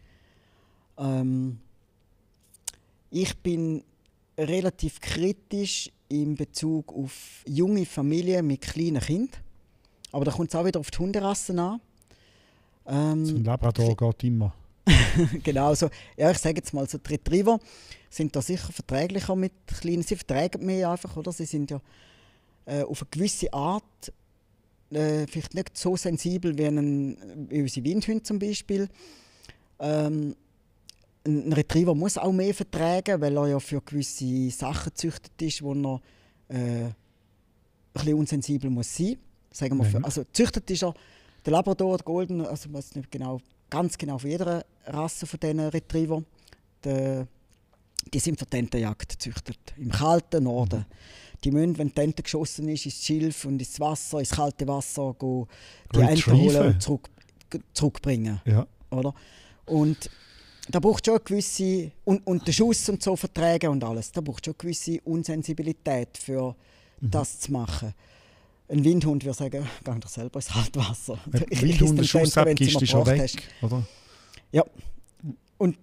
Ich bin relativ kritisch in Bezug auf junge Familien mit kleinen Kindern. Aber da kommt es auch wieder auf die Hunderassen an. So ein Labrador geht immer. Genau, so, ja, ich sage jetzt mal, so die Retriever sind da sicher verträglicher mit kleinen. Sie vertragen mehr einfach, oder? Sie sind ja auf eine gewisse Art vielleicht nicht so sensibel wie unsere Windhunde zum Beispiel. Ein Retriever muss auch mehr vertragen, weil er ja für gewisse Sachen gezüchtet ist, wo er ein bisschen unsensibel muss sein. Sagen wir, also gezüchtet ist er, der Labrador, der Golden, also ich weiß nicht ganz genau von jeder Rasse von diesen Retriever. Die sind für die Entenjagd gezüchtet, im kalten Norden. Die müssen, wenn die Ente geschossen ist, ins Schilf und ins Wasser, ins kalte Wasser gehen, die Ente holen und zurückbringen. Ja. Oder? Und da braucht schon eine gewisse, und den Schuss und so verträgen und alles, da braucht schon eine gewisse Unsensibilität für das zu machen. Ein Windhund würde sagen, geh doch selber ins Kaltwasser. Wenn ein Windhund den Schuss abgibst, ist er weg, oder? Ja. Und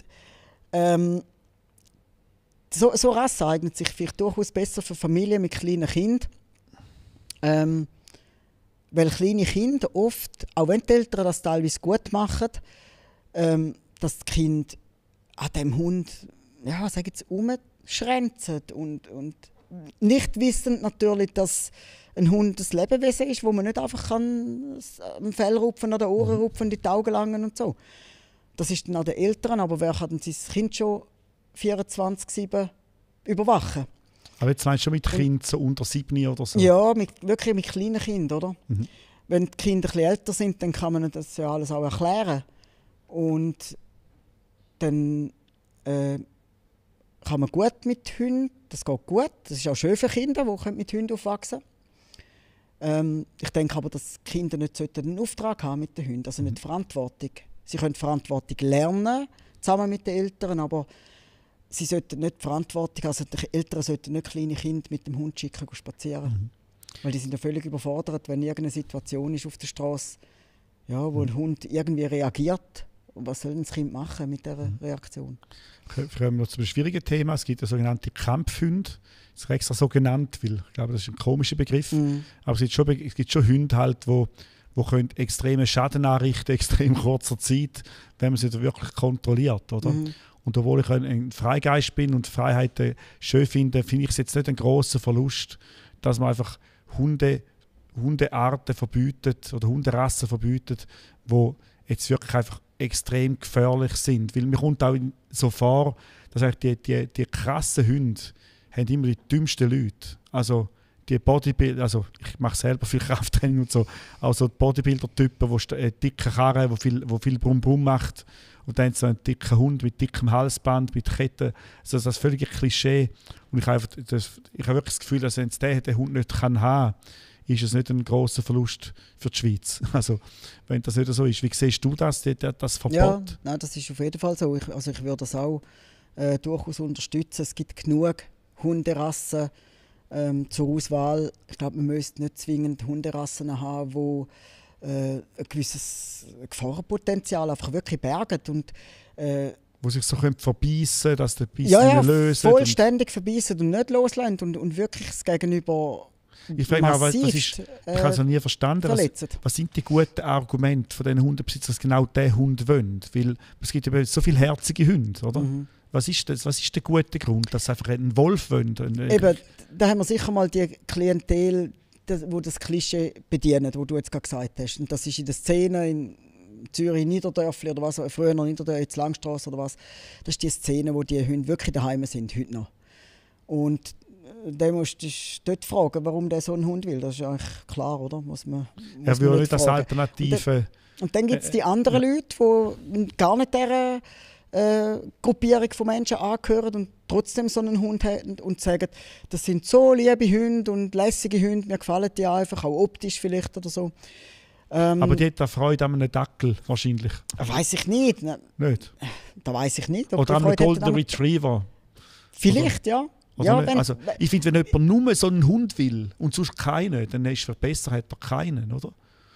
so Rassen eignet sich vielleicht durchaus besser für Familien mit kleinen Kindern. Weil kleine Kinder oft, auch wenn die Eltern das teilweise gut machen, dass die Kinder an diesem Hund, ja, sag jetzt, umschränzen und nicht wissend natürlich, dass ein Hund ein Lebewesen ist, wo man nicht einfach kann am Fell rupfen oder Ohren rupfen, die Augen langen und so. Das ist dann an den Eltern, aber wer kann sein Kind schon 24/7 überwachen? Aber jetzt meinst du schon mit Kindern so unter 7 oder so? Ja, wirklich mit kleinen Kindern, oder? Wenn die Kinder ein bisschen älter sind, dann kann man das ja alles auch erklären. Und dann kann man gut mit Hunden, das geht gut. Das ist auch schön für Kinder, die mit Hunden aufwachsen können. Ich denke aber, dass Kinder nicht einen Auftrag haben mit den Hunden, also nicht Verantwortung. Sie können Verantwortung lernen, zusammen mit den Eltern, aber sie sollten nicht die Verantwortung, also die Eltern sollten nicht kleine Kinder mit dem Hund schicken, spazieren. Weil die sind ja völlig überfordert, wenn irgendeine Situation ist auf der Straße, ja, wo ein Hund irgendwie reagiert. Und was soll das Kind machen mit dieser Reaktion? Kommen wir noch zu einem schwierigen Thema. Es gibt ja sogenannte Kampfhunde. Das ist extra so genannt, weil ich glaube, das ist ein komischer Begriff. Aber es gibt schon Hunde, halt, die die können extremen Schaden anrichten, extrem kurzer Zeit, wenn man sie wirklich kontrolliert. Oder? Und obwohl ich ein Freigeist bin und Freiheiten schön finde, finde ich es jetzt nicht ein grosser Verlust, dass man einfach Hundearten verbietet oder Hunderassen verbietet, die jetzt wirklich einfach extrem gefährlich sind. Weil mir kommt auch so vor, dass eigentlich die krassen Hunde haben immer die dümmsten Leute. Also die Bodybuilder, also ich mache selber viel Krafttraining und so, also die Bodybuilder-Typen, die dicke Karre, wo viel Brumm macht und dann so einen dicken Hund mit dickem Halsband, mit Ketten, also das völlige Klischee. Und ich habe wirklich das Gefühl, dass wenn es den Hund nicht haben kann, ist es nicht ein grosser Verlust für die Schweiz. Also wenn das nicht so ist. Wie siehst du das Verbot? Ja, nein, das ist auf jeden Fall so. Ich würde das auch durchaus unterstützen. Es gibt genug Hunderassen zur Auswahl. Ich glaube, man müsste nicht zwingend Hunderassen haben, die ein gewisses Gefahrenpotenzial einfach wirklich bergen. Und, wo sich so verbeissen, dass der Biss löst. Vollständig verbeissen und nicht loslassen und wirklich das Gegenüber. Ich frage mich, ich habe es noch nie verstanden. Was sind die guten Argumente von diesen Hundebesitzern, dass genau diesen Hund wollen? Weil es gibt ja so viele herzige Hunde, oder? Was ist der gute Grund, dass sie einfach einen Wolf wollen? Eben, da haben wir sicher mal die Klientel, die das Klischee bedienen, wo du jetzt gerade gesagt hast. Und das ist in der Szene in Zürich, Niederdörfli oder was, früher noch Niederdörfli, jetzt Langstrasse oder was. Das ist die Szene, wo die Hunde wirklich daheim sind, heute noch. Und dann musst du dich dort fragen, warum der so einen Hund will. Das ist eigentlich klar, oder? Er will nicht als Alternative. Und dann gibt es die anderen Leute, die gar nicht dieser Gruppierung von Menschen angehören und trotzdem so einen Hund haben und sagen, das sind so liebe Hunde und lässige Hunde, mir gefallen die einfach, auch optisch vielleicht oder so. Aber die hat Freude an einem Dackel wahrscheinlich. Weiß ich nicht. Nicht? Da weiß ich nicht. Oder an einem Golden Retriever. Vielleicht, oder? Ja. Also, ich finde, wenn jemand nur so einen Hund will und sonst keinen, dann ist es besser, hat er keinen, oder?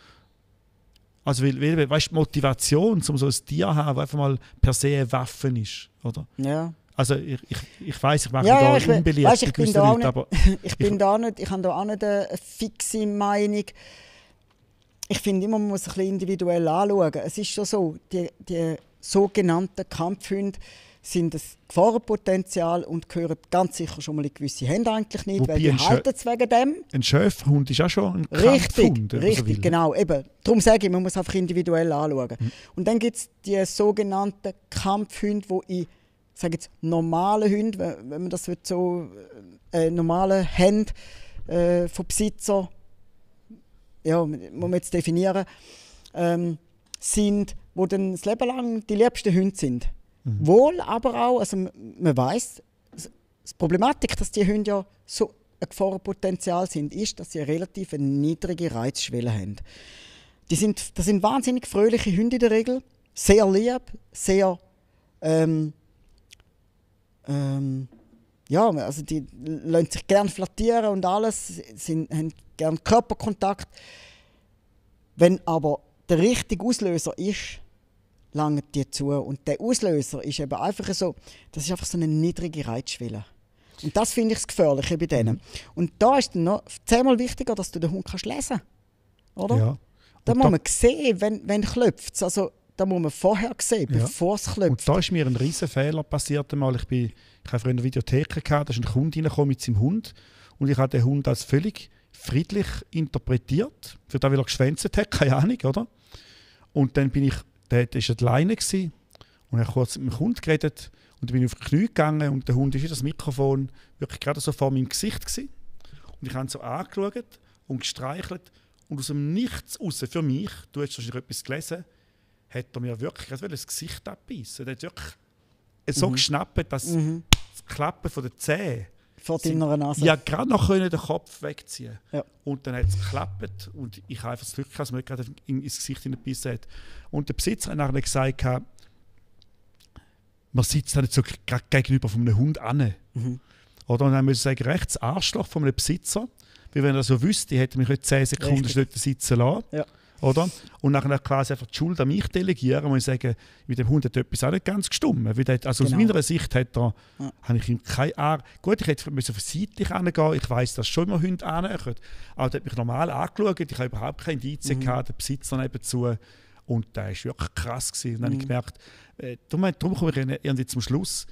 Also, weil weißt, die Motivation, um so ein Tier zu haben, das einfach mal per se eine Waffe ist, oder? Ja. Also, ich weiss, ich mache da unbeliebt. Weißt, ich habe da auch nicht eine fixe Meinung. Ich finde immer, man muss ein bisschen individuell anschauen. Es ist schon so, die sogenannten Kampfhunde sind ein Gefahrenpotenzial und gehören ganz sicher schon mal in gewisse Hände eigentlich nicht, weil die halten es wegen dem. Ein Schäferhund ist auch schon ein Kampfhund. Richtig, genau. Eben. Darum sage ich, man muss einfach individuell anschauen. Und dann gibt es die sogenannten Kampfhunde, die in normalen Hunden, wenn man das so normale Hände von Besitzer, ja, muss man jetzt definieren, sind, die dann das Leben lang die liebsten Hunde sind. Wohl aber auch, also man weiss, die Problematik, dass die Hunde ja so ein Gefahrenpotenzial sind, ist, dass sie eine relativ niedrige Reizschwelle haben. Das sind wahnsinnig fröhliche Hunde in der Regel, sehr lieb, sehr ja, also die lassen sich gerne flattieren und alles, haben gerne Körperkontakt. Wenn aber der richtige Auslöser ist, langen die zu. Und der Auslöser ist eben einfach so, das ist einfach so eine niedrige Reizschwelle. Und das finde ich das Gefährliche bei denen. Und da ist dann noch 10-mal wichtiger, dass du den Hund lesen kannst. Oder? Ja. Da muss man sehen, wenn klopft. Also da muss man vorher sehen, bevor es klopft. Und da ist mir ein riesen Fehler passiert einmal. Ich habe früher eine Videothek gehabt, da ist ein Kunde reingekommen mit seinem Hund. Und ich habe den Hund als völlig friedlich interpretiert. Für das, weil er geschwänzt hat, keine Ahnung, oder? Und dann bin ich, der war alleine gewesen, und ich habe kurz mit dem Kunden geredet und dann bin ich auf die Knie gegangen und der Hund ist in das Mikrofon wirklich gerade so vor meinem Gesicht gewesen. Und ich habe ihn so angeschaut und gestreichelt und aus dem Nichts raus, für mich, du hast wahrscheinlich etwas gelesen, hat er mir wirklich das Gesicht abbeissen. Er hat wirklich so geschnappt, dass das Klappen von den Zähnen vor deiner Nase. Ja, gerade noch den Kopf wegziehen. Ja. Und dann hat es geklappt und ich habe einfach das Glück, dass man nicht gerade ins Gesicht hineingebissen hat. Und der Besitzer hat nachher gesagt, man sitzt da nicht so gegenüber von einem Hund an. Oder? Und dann muss ich sagen, recht das Arschloch von einem Besitzer, weil wenn er so wüsste, hätte mich nicht 10 Sekunden dort sitzen lassen. Ja. Oder? Und nachher quasi einfach die Schuld an mich delegieren und sagen, mit dem Hund hat etwas auch nicht ganz gestimmt. Also aus meiner Sicht habe ich ihm keine Ahnung. Gut, ich hätte auf die Seite gehen. Ich weiss, dass schon immer Hunde annähern. Aber der hat mich normal angeschaut. Ich habe überhaupt keine Indizien gehabt, der Besitzer nebenzu. Und das war wirklich krass. Und dann habe ich gemerkt, darum komme ich irgendwie zum Schluss,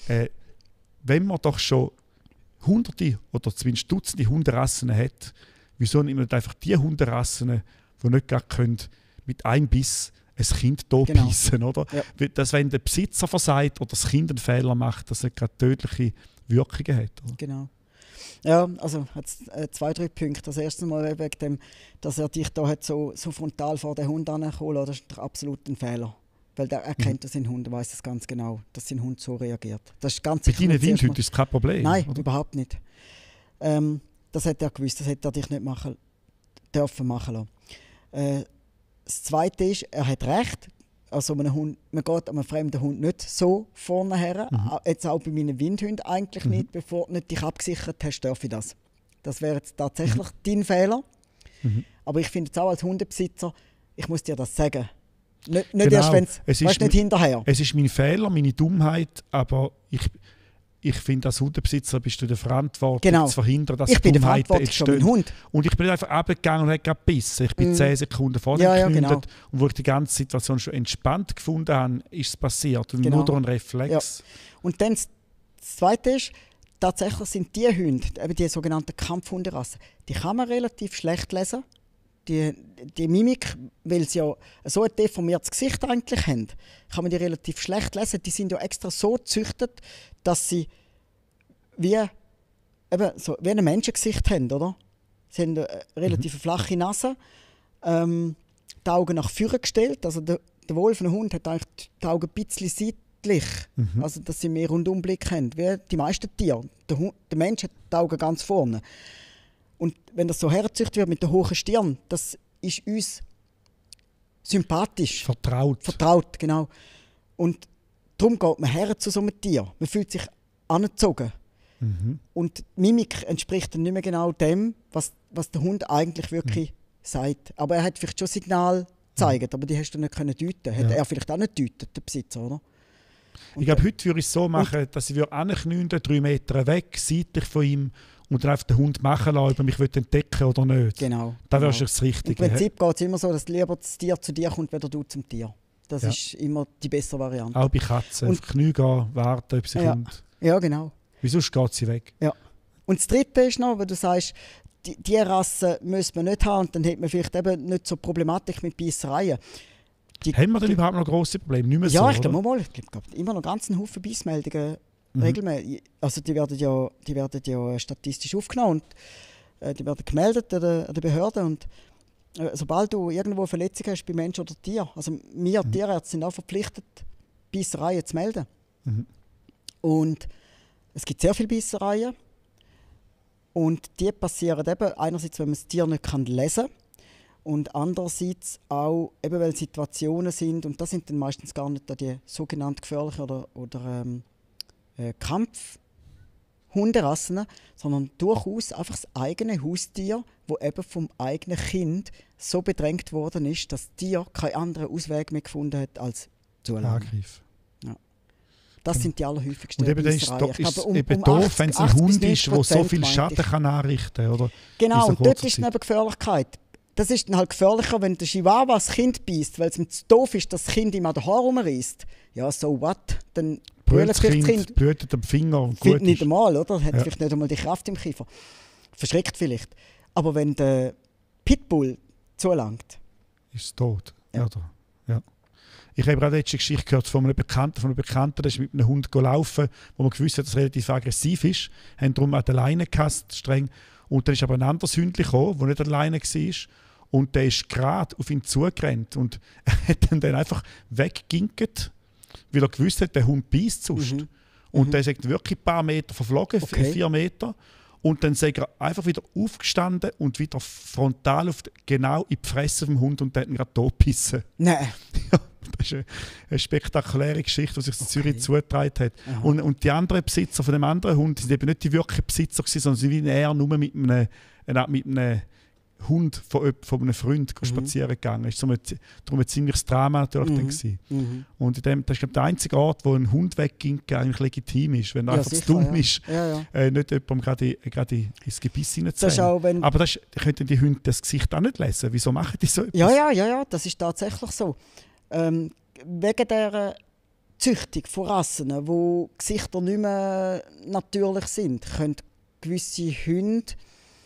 wenn man doch schon Hunderte oder zumindest Dutzende Hunderassen hat, wieso nimmt man nicht einfach die Hunderassen, die nicht gerade können, mit einem Biss ein Kind beißen, oder? Ja. Dass wenn der Besitzer versagt oder das Kind einen Fehler macht, dass es nicht gerade tödliche Wirkungen hat. Oder? Genau. Ja, also jetzt 2, 3 Punkte. Das erste Mal wegen dem, dass er dich da hat so frontal vor den Hund angeholt, das ist absolut ein Fehler. Weil der erkennt seinen Hund, weiß das ganz genau, dass sein Hund so reagiert. Das ist ganz bei deinen Windhunden ist das kein Problem? Nein, oder? Überhaupt nicht. Das hat er gewusst, das hätte er dich nicht machen lassen. Das Zweite ist, er hat recht. Also man geht einem fremden Hund nicht so vorne her. Jetzt auch bei meinen Windhunden eigentlich nicht, bevor du nicht dich abgesichert hast, darf ich das. Das wäre jetzt tatsächlich dein Fehler. Aber ich finde jetzt auch als Hundebesitzer, ich muss dir das sagen. Nicht genau. Erst, wenn es nicht hinterher. Es ist mein Fehler, meine Dummheit, aber ich finde, als Hundebesitzer bist du der Verantwortung zu verhindern, dass Dummheiten entstehen. Hund. Und ich bin einfach runtergegangen und habe gerade gebissen. Ich bin 10 Sekunden vor dem geknündet. Genau. Und wo ich die ganze Situation schon entspannt gefunden habe, ist es passiert. Und nur durch einen Reflex. Ja. Und dann das Zweite ist, tatsächlich sind die Hunde, eben die sogenannten Kampfhunderassen, die kann man relativ schlecht lesen. Die Mimik, weil sie ja so ein deformiertes Gesicht eigentlich haben, kann man die relativ schlecht lesen. Die sind ja extra so gezüchtet, dass sie wie ein Menschengesicht haben, oder? Sie haben eine relativ flache Nase, die Augen nach vorne gestellt. Also der Wolf, ein Hund, hat eigentlich die Augen ein bisschen seitlich, also dass sie mehr Rundumblick haben, wie die meisten Tiere. Der Mensch hat die Augen ganz vorne. Und wenn das so hergezüchtet wird mit der hohen Stirn, das ist uns sympathisch. Vertraut, genau. Und darum geht man her zu so einem Tier. Man fühlt sich angezogen. Und die Mimik entspricht dann nicht mehr genau dem, was der Hund eigentlich wirklich sagt. Aber er hat vielleicht schon Signal gezeigt, aber die hast du nicht deuten. Hätte er vielleicht auch nicht deuten, der Besitzer, oder? Und ich glaube, heute würde ich es so machen, dass ich anknünden, 3 Meter weg, seitlich von ihm, und dann einfach den Hund machen lassen, ob er mich entdecken oder nicht. Genau. Das wäre das Richtige. Im Prinzip geht es immer so, dass lieber das Tier zu dir kommt, weder du zum Tier. Das ist immer die bessere Variante. Auch bei Katzen. Einfach Knie gehen, warten, ob sie kommt. Ja, genau. Weil sonst geht sie weg. Ja. Und das Dritte ist noch, wenn du sagst, die Rasse müssen wir nicht haben, und dann hat man vielleicht eben nicht so Problematik mit Beissereien. Haben wir denn überhaupt noch grosse Probleme? Nicht mehr ja, so, ich glaube immer noch ganz einen Haufen Bissmeldungen. Regelmäßig. Also die werden ja statistisch aufgenommen und die werden gemeldet an der Behörde. Und sobald du irgendwo Verletzungen hast bei Mensch oder Tier, also wir Tierärzte sind auch verpflichtet, Bissereien zu melden. Und es gibt sehr viele Bissereien. Und die passieren eben einerseits, wenn man das Tier nicht lesen kann, und andererseits auch, eben weil Situationen sind, und das sind dann meistens gar nicht die sogenannten gefährlichen oder Kampfhunderassen, sondern durchaus einfach das eigene Haustier, das eben vom eigenen Kind so bedrängt worden ist, dass das Tier keinen anderen Ausweg mehr gefunden hat als Zulagen. Angriff. Ja. Das sind die allerhäufigsten. Und eben dann ist es eben doof, wenn es ein Hund ist, der so viel Schaden kann anrichten kann. Genau, und dort ist dann eben Gefährlichkeit. Das ist dann halt gefährlicher, wenn der Chihuahua das Kind beißt, weil es ihm zu doof ist, dass das Kind ihm an den Haaren rumreißt. Ja, so what? Dann brüllt das Kind, blutet am Finger und gut nicht einmal, oder? Hat vielleicht nicht einmal die Kraft im Kiefer. Verschreckt vielleicht. Aber wenn der Pitbull zulangt, ist es tot. Ja. Ich habe gerade letzte Geschichte gehört von einem Bekannten, der ist mit einem Hund gelaufen, wo man gewusst hat, dass er relativ aggressiv ist. Haben darum an der Leine gehasst, streng. Und dann ist aber ein anderes Hündchen gekommen, das nicht alleine war. Und der ist gerade auf ihn zugerannt. Und er hat ihn dann einfach wegginket, weil er gewusst hat, der Hund beißt sonst. Und der ist wirklich ein paar Meter verflogen, 4 Meter. Und dann ist er einfach wieder aufgestanden und wieder frontal genau in die Fresse vom Hund und der hat ihn gerade totgebissen. Nein. Ja, das ist eine spektakuläre Geschichte, die sich in Zürich zugetragen hat. Und die anderen Besitzer von dem anderen Hund sind eben nicht die wirklichen Besitzer gewesen, sondern sie wie er nur mit einem Hund von einem Freund spazieren gegangen. Das war darum ein ziemliches Drama dort dann gewesen. Und das ist, glaube ich, der einzige Ort, wo ein Hund wegging, eigentlich legitim ist. Wenn er einfach zu dumm ist, nicht jemandem gerade ins Gebiss hineinzuziehen. Aber könnten die Hunde das Gesicht auch nicht lesen. Wieso machen die so etwas? Ja, das ist tatsächlich so. Wegen dieser Züchtung von Rassen, wo Gesichter nicht mehr natürlich sind, können gewisse Hunde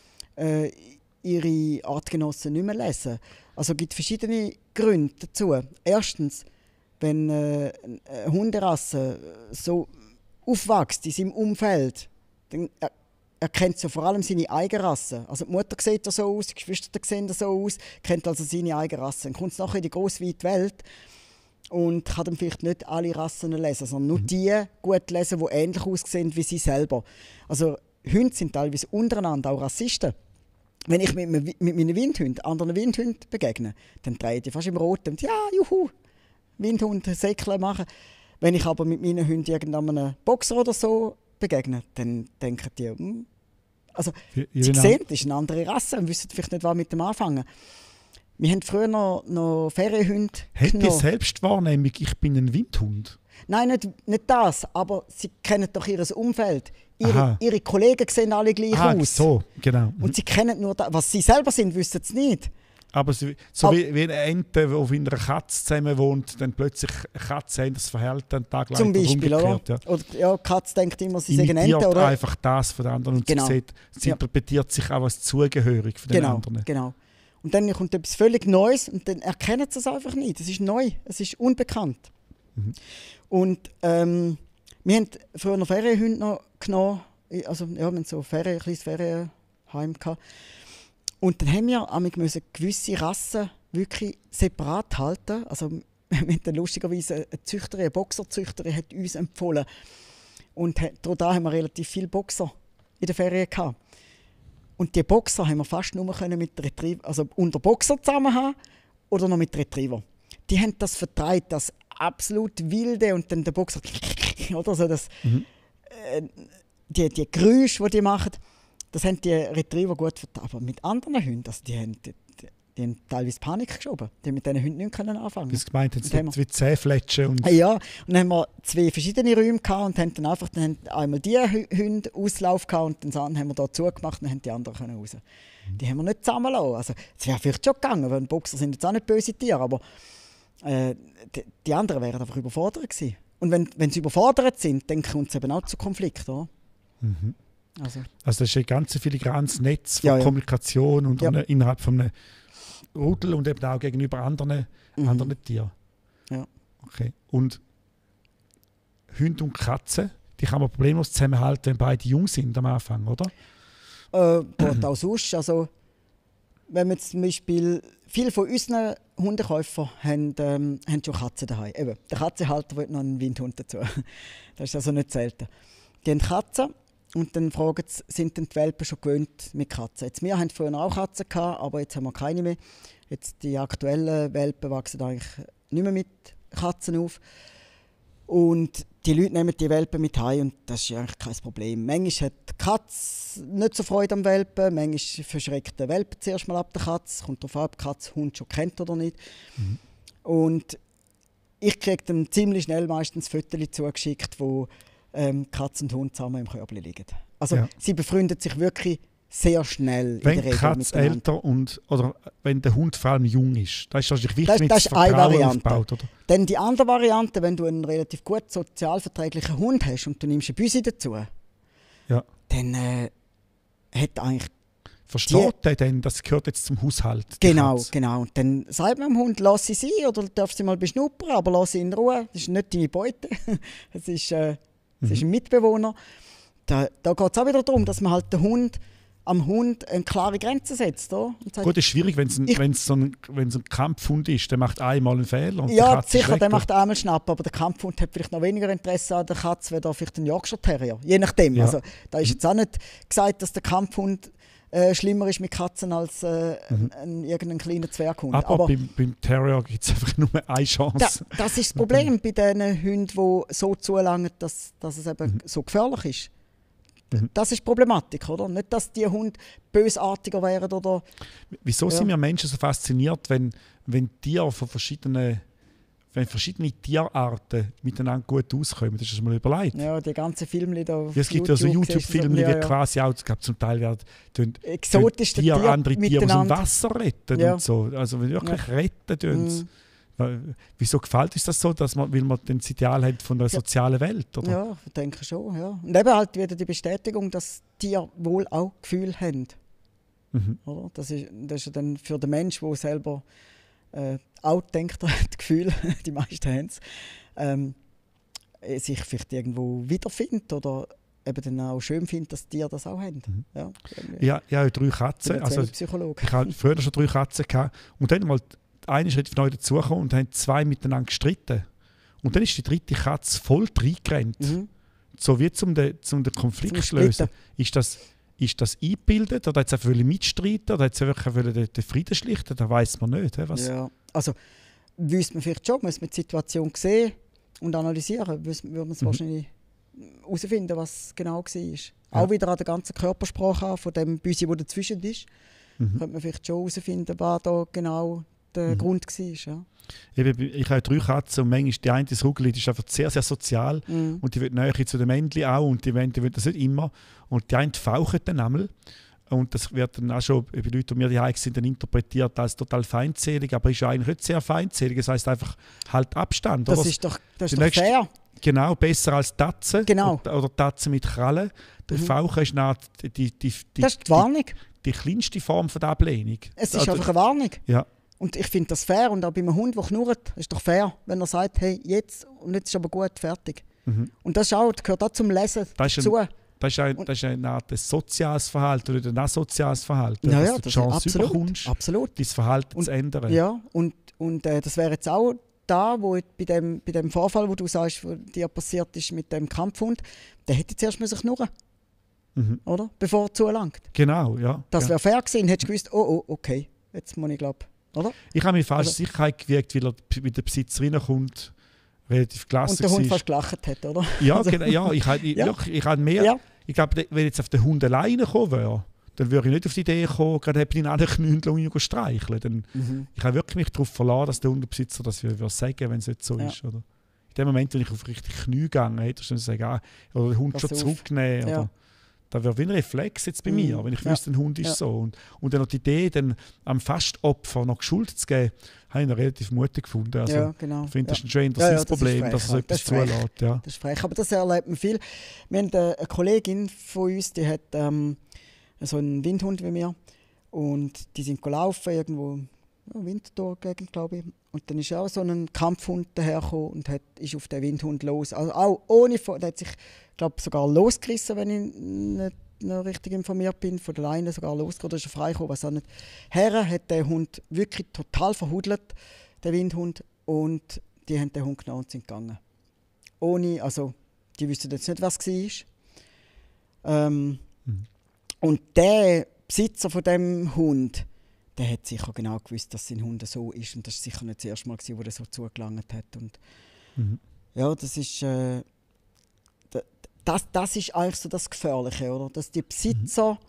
ihre Artgenossen nicht mehr lesen. Also es gibt verschiedene Gründe dazu. Erstens, wenn eine Hunderasse so aufwächst in seinem Umfeld, dann erkennt sie vor allem seine eigene Rasse. Also die Mutter sieht so aus, die Geschwister sehen so aus, kennt also seine eigene Rasse. Dann kommt es nachher in die grosse, weite Welt und kann dann vielleicht nicht alle Rassen lesen, sondern nur die gut lesen, die ähnlich aussehen wie sie selber. Also Hunde sind teilweise untereinander auch Rassisten. Wenn ich mit meinen Windhunden anderen Windhunden begegne, dann drehen die fast im Roten und ja, juhu, Windhund, Säckle machen. Wenn ich aber mit meinen Hunden irgendeinem Boxer oder so begegne, dann denken die, also sie sehen, das ist eine andere Rasse und wissen vielleicht nicht, was mit dem anfangen. Wir haben früher noch Ferienhunde genommen. Hat die Selbstwahrnehmung, ich bin ein Windhund? Nein, nicht das, aber sie kennen doch ihr Umfeld. Ihre Kollegen sehen alle gleich aus. So, genau. Und sie kennen nur das. Was sie selber sind, wissen sie nicht. Aber wie eine Ente, die auf einer Katze zusammen wohnt, dann plötzlich eine Katze das Verhalten einen Tag lang zum Beispiel, oder? Ja. Oder die Katze denkt immer, sie seien Ente, oder? Einfach das von den anderen und sie interpretiert sich auch als zugehörig von den anderen. Genau. Und dann kommt etwas völlig Neues und dann erkennen sie es einfach nicht. Es ist neu, es ist unbekannt. Und wir haben früher noch Ferienhunde noch genommen. Also, wir haben so ein kleines Ferienheim gehabt. Und dann haben wir gewisse Rassen wirklich separat halten. Also, wir haben lustigerweise eine Boxerzüchterin hat uns empfohlen. Und da haben wir relativ viele Boxer in der Ferien gehabt. Und die Boxer haben wir fast nur mit Retriever, also unter Boxer zusammen haben oder noch mit Retriever. Die haben das vertreibt, das absolut wilde und dann der Boxer oder so das die Geräusche, die machen, das haben die Retriever gut vertreibt. Aber mit anderen Hunden, also die haben teilweise Panik geschoben. Die haben mit diesen Hunden nicht anfangen. Das gemeint haben wie Zähnfletschen und ja, und dann haben wir 2 verschiedene Räume gehabt und haben dann einmal die Hunde Auslauf gehabt und dann haben wir da zugemacht und haben die anderen raus. Die haben wir nicht zusammenlassen. Also es wäre vielleicht schon gegangen, weil Boxer sind jetzt auch nicht böse Tiere, aber die anderen wären einfach überfordert gewesen. Und wenn sie überfordert sind, dann kommt es eben auch zu Konflikten. Oder? Also das ist ein ganz filigranes Netz von Kommunikation und innerhalb von einem Rudel und eben auch gegenüber anderen Tieren. Ja. Okay. Und Hunde und Katzen, die kann man problemlos zusammenhalten, wenn beide jung sind am Anfang, oder? Auch sonst. Also, wenn wir zum Beispiel, viele von unseren Hundekäufern haben schon Katzen daheim. Eben, der Katzenhalter will noch einen Windhund dazu. Das ist also nicht selten. Die haben Katzen und dann fragen sie, sind denn die Welpen schon gewöhnt mit Katzen? Jetzt, wir hatten früher auch Katzen gehabt, aber jetzt haben wir keine mehr. Jetzt, die aktuellen Welpen wachsen eigentlich nicht mehr mit Katzen auf. Und die Leute nehmen die Welpen mit heim und das ist eigentlich kein Problem. Manchmal hat die Katze nicht so Freude am Welpen, manchmal verschreckt der Welpe zuerst mal ab der Katze. Kommt darauf an, ob die Katze den Hund schon kennt oder nicht. Und ich kriege dann ziemlich schnell meistens Fotos zugeschickt, wo Katze und Hund zusammen im Körbchen liegen. Also sie befreunden sich wirklich sehr schnell. Wenn die Katze älter oder wenn der Hund vor allem jung ist, das ist wahrscheinlich wichtig, wenn das das Vertrauen aufbaut, oder? Dann die andere Variante, wenn du einen relativ gut sozialverträglichen Hund hast und du nimmst eine Büsi dazu, dann hat eigentlich... Versteht er denn, das gehört jetzt zum Haushalt? Genau. Und dann sagt man dem Hund, lass sie sein oder darf sie mal beschnuppern, aber lass sie in Ruhe. Das ist nicht deine Beute. Es ist ein Mitbewohner. Da geht es auch wieder darum, dass man halt am Hund eine klare Grenze setzt. Oder? Und sagt, gut, das ist schwierig, wenn es so ein Kampfhund ist, der macht einmal einen Fehler und ja, sicher, der macht einmal Schnappen, aber der Kampfhund hat vielleicht noch weniger Interesse an der Katze, als vielleicht ein Yorkshire Terrier. Je nachdem. Ja. Also, da ist jetzt auch nicht gesagt, dass der Kampfhund schlimmer ist mit Katzen als irgendein kleiner Zwerghund. Aber beim Terrier gibt es einfach nur eine Chance. Das ist das Problem bei diesen Hunden, die so zulangen, dass es eben so gefährlich ist. Das ist die Problematik, oder? Nicht, dass die Hunde bösartiger wären oder... Wieso sind wir Menschen so fasziniert, wenn Tiere von verschiedene Tierarten miteinander gut auskommen? Das ist mal überlegt. Ja, die ganzen Filme da. Es gibt ja so YouTube-Filme, die quasi auch, zum Teil werden exotische Tiere andere Tiere aus dem Wasser retten Ja. und so. Also wirklich retten tun. Wieso gefällt uns das so, weil man das Ideal hat von der sozialen Welt? Oder? Ja, ich denke schon. Ja. Und eben halt wieder die Bestätigung, dass Tiere wohl auch Gefühl haben. Oder? Das ist ja dann für den Menschen, der selber auch denkt, er hat Gefühl, die meisten haben es, sich vielleicht irgendwo wiederfindet oder eben dann auch schön findet, dass Tiere das auch haben. Ja, ich habe 3 Katzen. Also, ich hatte früher schon 3 Katzen gehabt. Und dann mal eine ist neu dazugekommen und haben 2 miteinander gestritten. Und dann ist die 3. Katze voll reingerannt. So wie zum den Konflikt zu lösen. Ist das eingebildet oder hat es einfach mitstreiten oder hat es einfach den Frieden schlichten? Das weiss man nicht. Was? Ja, also wüsste man vielleicht schon, muss man die Situation sehen und analysieren, würde man es wahrscheinlich herausfinden, was genau war. Ja. Auch wieder an der ganzen Körpersprache von dem Büsi, der dazwischen ist, könnte man vielleicht schon herausfinden, was da genau der Grund war. Ja. Ich habe 3 Katzen und manchmal die eine, das Rugeli, die ist einfach sehr, sehr sozial und die will näher zu den Männchen auch und die will das nicht immer. Und die eine faucht dann einmal und das wird dann auch schon bei Leuten, die mir die sind, dann interpretiert als total feindselig, aber ist ja eigentlich nicht sehr feindselig. Das heisst einfach halt Abstand. Das ist doch fair. Genau, besser als Tatzen oder Tatzen mit Krallen. Der Fauchen ist das ist die Warnung. Die kleinste Form von der Ablehnung. Es ist einfach eine Warnung. Ja. Und ich finde das fair. Und auch bei einem Hund, der knurrt, ist doch fair, wenn er sagt, hey, jetzt und jetzt ist aber gut, fertig. Und das gehört auch zum Lesen dazu. Das ist eine Art soziales Verhalten oder ein asoziales Verhalten. Ja, dass du die das Chance ist überkommst, dein Verhalten zu ändern. Ja, und das wäre jetzt auch da, wo bei dem Vorfall, wo du sagst, wo dir passiert ist mit dem Kampfhund, der hätte zuerst knurren müssen, oder? Bevor er zulangt. Genau, ja. Das wäre fair gewesen. Hättest du gewusst, okay, jetzt muss ich glaube, oder? Ich habe mir falsche Sicherheit gewirkt, weil er mit der Besitzerin kommt, relativ gelassen und der Hund fast gelacht hat, oder? Ja, genau, ja. Ich habe mehr... Ja. Ich glaube, wenn jetzt auf den Hund alleine kommen würde, dann würde ich nicht auf die Idee kommen, gerade ihn an den Knündel und ihn streicheln. Ich habe wirklich mich darauf verlassen, dass der Hundebesitzer das würde sagen, wenn es nicht so ist. Oder? In dem Moment, wenn ich auf richtig Knie gegangen hätte, hätte ich sagen, oder den Hund Pass schon auf. zurücknehmen. Ja. Oder, das wäre wie ein Reflex jetzt bei mir, wenn ich wüsste, ein Hund ist so. Und dann noch die Idee, dann am Fastopfer noch Schuld zu geben, habe ich noch relativ mutig gefunden. Also, ja, genau. Ich finde, das ist ein schön interessantes Problem, frech, dass es so etwas zulässt. Ja. Das ist frech, aber das erlebt man viel. Wir haben eine Kollegin von uns, die hat so einen Windhund wie mir und die sind gelaufen irgendwo Winterthur-Gegend, glaube ich. Und dann ist auch so ein Kampfhund dahergekommen und ist auf den Windhund los. Also auch ohne, der hat sich, glaube sogar losgerissen, wenn ich nicht richtig informiert bin, von der Leine sogar losgerissen, oder ist er freigekommen, weiß auch nicht. Herren hat der Hund wirklich total verhudelt, der Windhund, und die haben den Hund genommen und sind gegangen. Also die wüssten jetzt nicht, was es war. Und der Besitzer von dem Hund, der hat sicher genau gewusst, dass sein Hund so ist. Und das war sicher nicht das erste Mal, wo er so zugelangt hat. Und ja, das ist das ist eigentlich so das Gefährliche, oder? Dass die Besitzer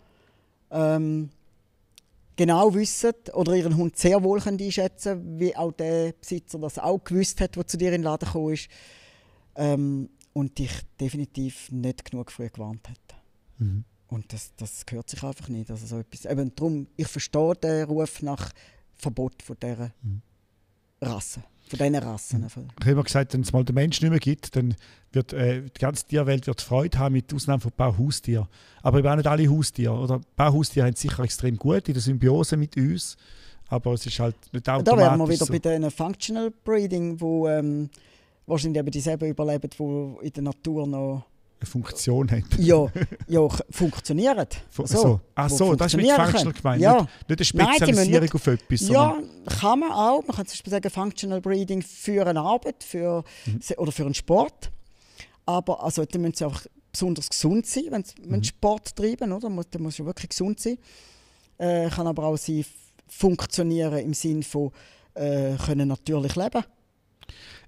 genau wissen oder ihren Hund sehr wohl einschätzen können, wie auch der Besitzer das auch gewusst hat, der zu dir in den Laden gekommen ist. Und dich definitiv nicht genug früh gewarnt hat. Und das gehört sich einfach nicht. Also so etwas. Eben darum, ich verstehe den Ruf nach Verbot von dieser Rasse. Von diesen Rassen. Ich habe immer gesagt, wenn es mal den Menschen nicht mehr gibt, dann wird die ganze Tierwelt wird Freude haben, mit Ausnahme von ein paar Haustieren. Aber eben auch nicht alle Haustiere. Oder ein paar Haustiere haben es sicher extrem gut in der Symbiose mit uns. Aber es ist halt nicht automatisch. Da wären wir wieder so. bei den Functional Breeding, wo wahrscheinlich eben dieselben überleben, die in der Natur noch eine Funktion hat. Ja, funktionieren. So, das ist mit Functional gemeint. Ja. Nicht eine Spezialisierung auf etwas. Ja, kann man auch. Man kann zum Beispiel sagen, Functional Breeding für eine Arbeit oder für einen Sport. Aber also, dann müssen sie auch besonders gesund sein, wenn sie Sport treiben. Oder? Dann muss ja wirklich gesund sein. Kann aber auch funktionieren im Sinne von können natürlich leben.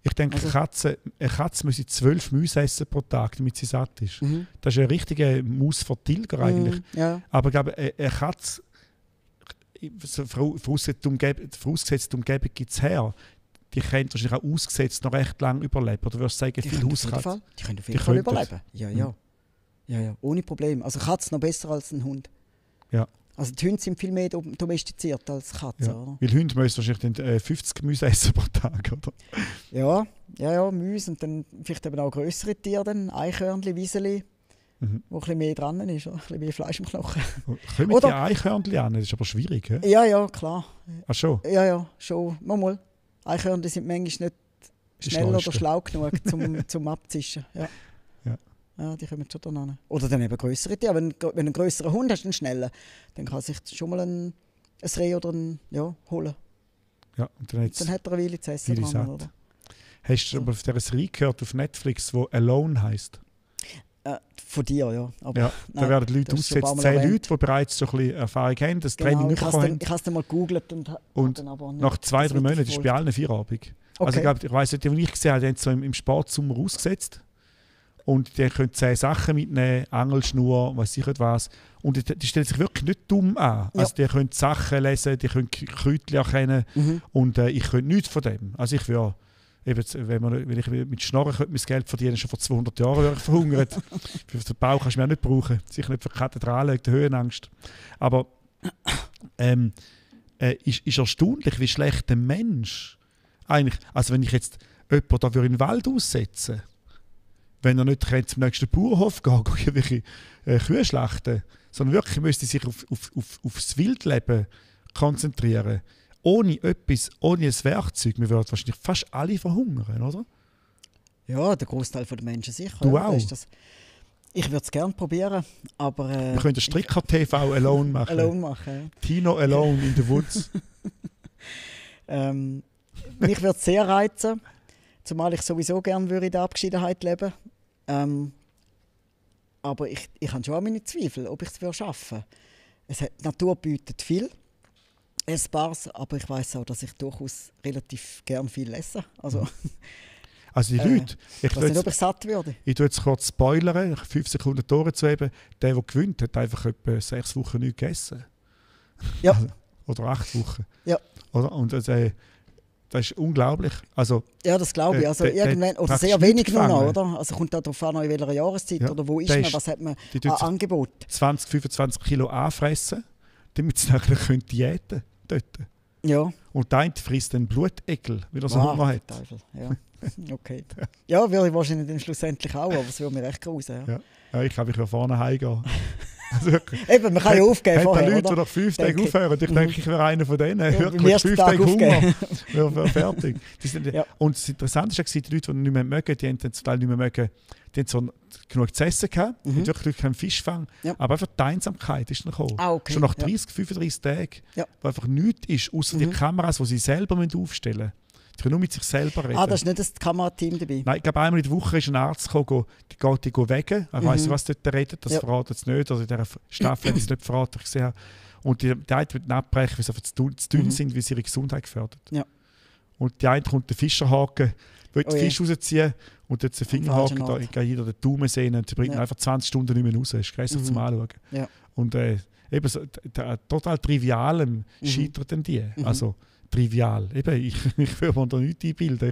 Ich denke, eine Katze müsse 12 Mäuse essen pro Tag, damit sie satt ist. Das ist ein richtiger Mausvertilger eigentlich. Ja. Aber ich glaube, eine Katze, vorausgesetzt die Umgebung gibt es her, die könnte wahrscheinlich auch ausgesetzt noch recht lange überleben. Oder würdest du sagen, viele Hauskatzen? Die können auf jeden Fall überleben. Ja. Ohne Problem. Also Katzen noch besser als ein Hund. Ja. Also die Hunde sind viel mehr domestiziert als Katzen. Ja. Oder? Weil Hunde müssen wahrscheinlich 50 Mäuse essen pro Tag, oder? Ja, Mäuse und dann vielleicht eben auch grössere Tiere, dann Eichhörnchen, Wieseli, wo ein bisschen mehr dran ist, oder? Ein bisschen mehr Fleisch im Knochen. Kommen die Eichhörnchen an? Das ist aber schwierig, he? Ja, klar. Ach schon? Ja, schon. Mal. Eichhörnchen sind manchmal nicht schnell oder schlau genug zum Abzischen. Ja, die kommen schon dann an. Oder dann eben grössere Tiere. Wenn du einen grösseren Hund hast, einen schnellen, dann kann sich schon mal ein Reh oder holen. Ja, und dann hat er eine Weile zu essen dran, oder? Hast du aber auf dieser Serie gehört auf Netflix, die «Alone» heisst? Von dir, ja. Aber da werden Leute ausgesetzt, 10 Leute, die bereits so ein bisschen Erfahrung haben, das Training nicht bekommen. Ich habe es dann mal gegoogelt und dann aber nicht. Nach 2-3 Monaten ist bei allen Feierabend. Okay. Also ich weiss nicht, die ich gesehen habe, die haben so im Sportsommer ausgesetzt. Und die können 10 Sachen mitnehmen, Angelschnur, weiß ich nicht was. Und die stellen sich wirklich nicht dumm an. Ja. Also die können Sachen lesen, die können Kräutchen erkennen. Und ich könnte nichts von dem. Also ich würde, wenn ich mit Schnorren könnte mein Geld verdienen, schon vor 200 Jahren wäre ich verhungert. Für den Bau kannst du mir auch nicht brauchen. Sicher nicht für die Kathedrale, die Höhenangst. Aber ist erstaunlich, wie schlecht der Mensch eigentlich, also wenn ich jetzt jemanden da in den Wald aussetzen würde, wenn er nicht zum nächsten Bauernhof gehen irgendwelche Kühe schlachten, sondern wirklich müsste sich aufs Wildleben konzentrieren. Ohne ein Werkzeug. Wir würden wahrscheinlich fast alle verhungern, oder? Ja, der Großteil der Menschen sicher. Du auch? Ich würde es gerne probieren, aber... wir können den Stricker-TV Alone machen. Ja. Tino Alone in the Woods. Mich würde es sehr reizen, zumal ich sowieso gerne in der Abgeschiedenheit leben würde. Aber ich habe schon auch meine Zweifel, ob ich es schaffen würde. Die Natur bietet viel Essbares, aber ich weiss auch, dass ich durchaus relativ gern viel esse. Also die Leute... Ich weiß nicht, ob ich satt würde. Ich tue jetzt kurz spoilern, 5 Sekunden Tore zu eben. Der gewinnt, hat einfach etwa 6 Wochen nichts gegessen. Ja. Oder 8 Wochen. Ja. Oder? Und das ist unglaublich. Also, ja, das glaube ich. Also irgendwann, oder sehr wenig nur noch, oder? Also kommt da darauf an, in welcher Jahreszeit oder wo ist man, was hat man an Angebot. 20, 25 Kilo anfressen, damit sie nachher diäten können. Ja. Und der eine frisst einen Blutegel, weil er so Hunger hat. Teufel. Ja. Okay. Ja, würde ich wahrscheinlich dann schlussendlich auch, aber es würde mir echt grusen. Ja, ich glaube, ich will vorne heimgehen. Also, eben, man kann ja aufgeben vorher, Leute, die nach 5 Tagen aufhören. Ich denke, ich wäre einer von denen. Wirklich 5 Tage Hunger. Wäre fertig. Und das Interessante war, die Leute, die nicht mehr mögen, die haben zum Teil nicht mehr mögen, die haben so genug zu essen gehabt, die wirklich keinen Fischfang. Ja. Aber einfach die Einsamkeit ist dann gekommen. Okay. Schon nach 30, 35 Tagen, wo einfach nichts ist, außer die Kameras, die sie selber aufstellen müssen. Die können nur mit sich selber reden. Da ist nicht das Kamerateam dabei? Nein, ich glaube, einmal in der Woche ist ein Arzt gekommen, die geht weg. Ich weiss nicht, was dort redet, das verratet es nicht. Also in dieser Staffel hat es nicht verraten, ich gesehen habe. Und die eine wird abbrechen, weil sie einfach zu dünn sind, weil sie ihre Gesundheit gefährdet. Ja. Und die eine kommt den Fischerhaken, will den Fisch rausziehen und jetzt den Fingerhaken da in jeder den Daumen sehen und sie bringt ihn einfach 20 Stunden nicht mehr raus. Das ist grässlich zum Anschauen. Ja. Und eben so, total trivialem scheitert dann die. Also, trivial. Eben, ich würde mir da nichts einbilden.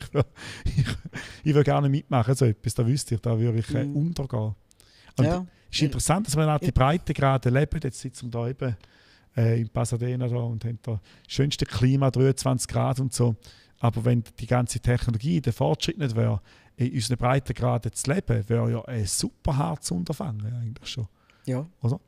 Ich würde gerne mitmachen, so etwas. Da wüsste ich, da würde ich untergehen. Und es ist interessant, dass wir an die Breitengrade leben. Jetzt sitzen wir da eben in Pasadena da und haben da das schönste Klima, 23 Grad und so. Aber wenn die ganze Technologie, der Fortschritt nicht wäre, in unseren Breitengraden zu leben, wäre ja ein super hartes Unterfangen eigentlich schon. Ja. Oder?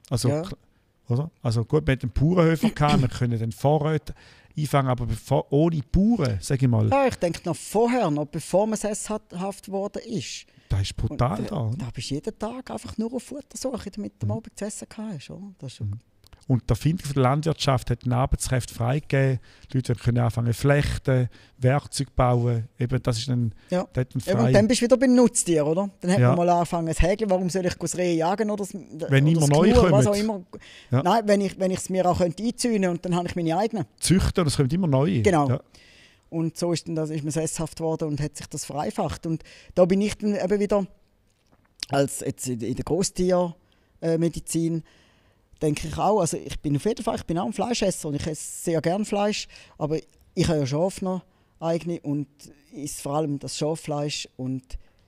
Also gut, wir hatten einen Bauernhöfer gehabt, wir können den Vorräte einfangen, aber ohne Bauern, sage ich mal. Ja, ich denke noch vorher, noch bevor man sesshaft geworden ist. Das ist brutal da. Da bist du jeden Tag einfach nur auf Futtersuche, damit du am Abend zu essen hast. Das ist und die Erfindung der Landwirtschaft hat den Arbeitskräften freigegeben. Die Leute können anfangen flechten, Werkzeuge bauen. Eben, das ist ein, und dann bist du wieder beim Nutztier, oder? Dann hat man mal angefangen, das Häkeln, warum soll ich das Reh jagen? Oder wenn immer neu kommen. Was auch immer. Ja. Nein, wenn ich es mir auch einzäunen könnte und dann habe ich meine eigenen. Züchten, das kommt immer neu. Genau. Ja. Und so ist man sesshaft geworden und hat sich das vereinfacht. Und da bin ich dann eben wieder, als jetzt in der Großtiermedizin, denke ich auch, also ich bin auch ein Fleischesser und ich esse sehr gerne Fleisch, aber ich habe ja Schaf noch eigene und esse vor allem das Schaffleisch. Und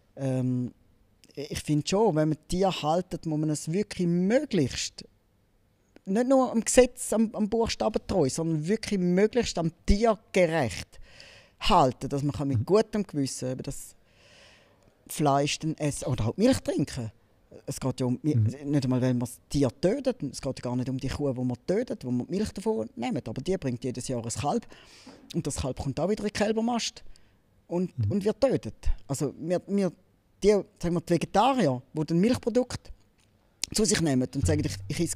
ich finde schon, wenn man Tiere haltet, muss man es wirklich möglichst, nicht nur am Gesetz, am Buchstaben treu, sondern wirklich möglichst am Tier gerecht halten, dass man mit gutem Gewissen eben das Fleisch dann essen oder halt Milch trinken. Es geht ja nicht einmal, wenn man das Tier tötet, es geht ja gar nicht um die Kuh, die man tötet, wo man die Milch davon nimmt, aber die bringt jedes Jahr ein Kalb und das Kalb kommt auch wieder in den Kälbermast und wird tötet. Also die Vegetarier, die dann Milchprodukte zu sich nehmen und sagen, ich esse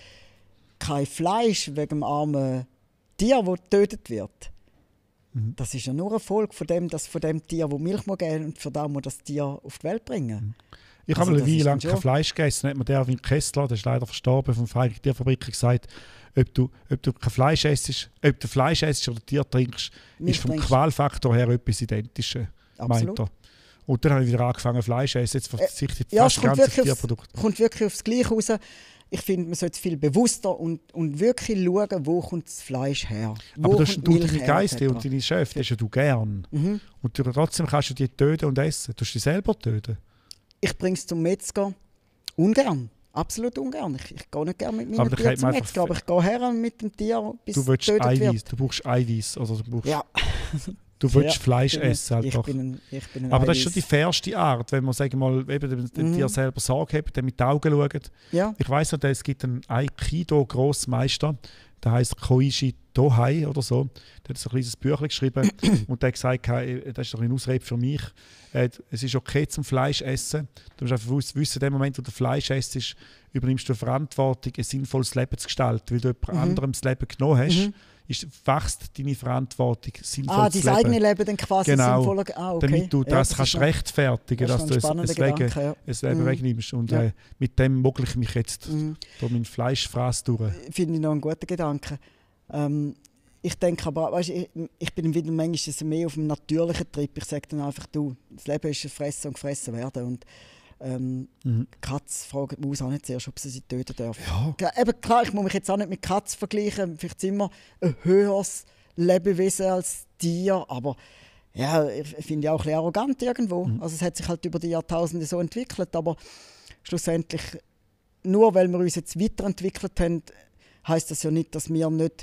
kein Fleisch wegen dem armen Tier, das getötet wird. Das ist ja nur eine Folge von dem Tier, das Milch geben muss und für das muss das Tier auf die Welt bringen. Ich habe eine Weile lang kein Fleisch gegessen. Dann hat mir der Erwin Kessler, der ist leider verstorben, von Feigen Tierfabrik gesagt, ob du kein Fleisch isst, ob du Fleisch isst oder Tier trinkst, ist vom Qualfaktor her etwas Identisches, meint er. Und dann habe ich wieder angefangen Fleisch zu essen. Jetzt verzichte ich fast ganz auf Tierprodukte. Es kommt wirklich aufs Gleiche raus. Ich finde, man sollte viel bewusster und wirklich schauen, wo kommt das Fleisch her. Aber du deine Geister und deine Chefs, das hast du gern. Und trotzdem kannst du die töten und essen. Du dich selber töten. Ich bringe es zum Metzger ungern. Absolut ungern. Ich gehe nicht gerne mit meinem Tier zum Metzger, aber ich gehe her mit dem Tier, bis es getötet wird. Du brauchst Eiweiß. Ja. Du willst Fleisch essen. Einfach. Ich bin aber das ist schon die fairste Art, wenn man dem Tier selber Sorge hat, dem mit den Augen schaut. Ja. Ich weiss noch, es gibt einen Aikido-Grossmeister, der heisst Koichi Tohei oder so. Der hat so ein kleines Büchlein geschrieben und der hat gesagt, das ist doch eine Ausrede für mich. Es ist okay zum Fleisch essen. Du musst einfach wissen, in dem Moment, wo du Fleisch isst, übernimmst du Verantwortung, ein sinnvolles Leben zu gestalten, weil du jemand anderem das Leben genommen hast. Wächst deine Verantwortung, sinnvoll zu leben. Dein eigenes Leben dann quasi sinnvoller. Okay. Damit du das kannst rechtfertigen, dass du es Leben wegnimmst. Und mit dem mogel ich mich jetzt durch meinen Fleischfraß durch. Finde ich noch einen guten Gedanken. Ich denke aber, weißt, ich bin wieder manchmal mehr auf einem natürlichen Trip. Ich sage dann einfach, das Leben ist ein Fressen und gefressen werden. Und Katz fragt die Maus auch nicht zuerst, ob sie töten dürfen. Ja. Eben klar, ich muss mich jetzt auch nicht mit Katz vergleichen. Vielleicht sind wir ein höheres Lebewesen als Tier, aber ja, ich finde ja auch ein bisschen arrogant irgendwo. Also es hat sich halt über die Jahrtausende so entwickelt, aber schlussendlich, nur weil wir uns jetzt weiterentwickelt haben, heisst das ja nicht, dass wir nicht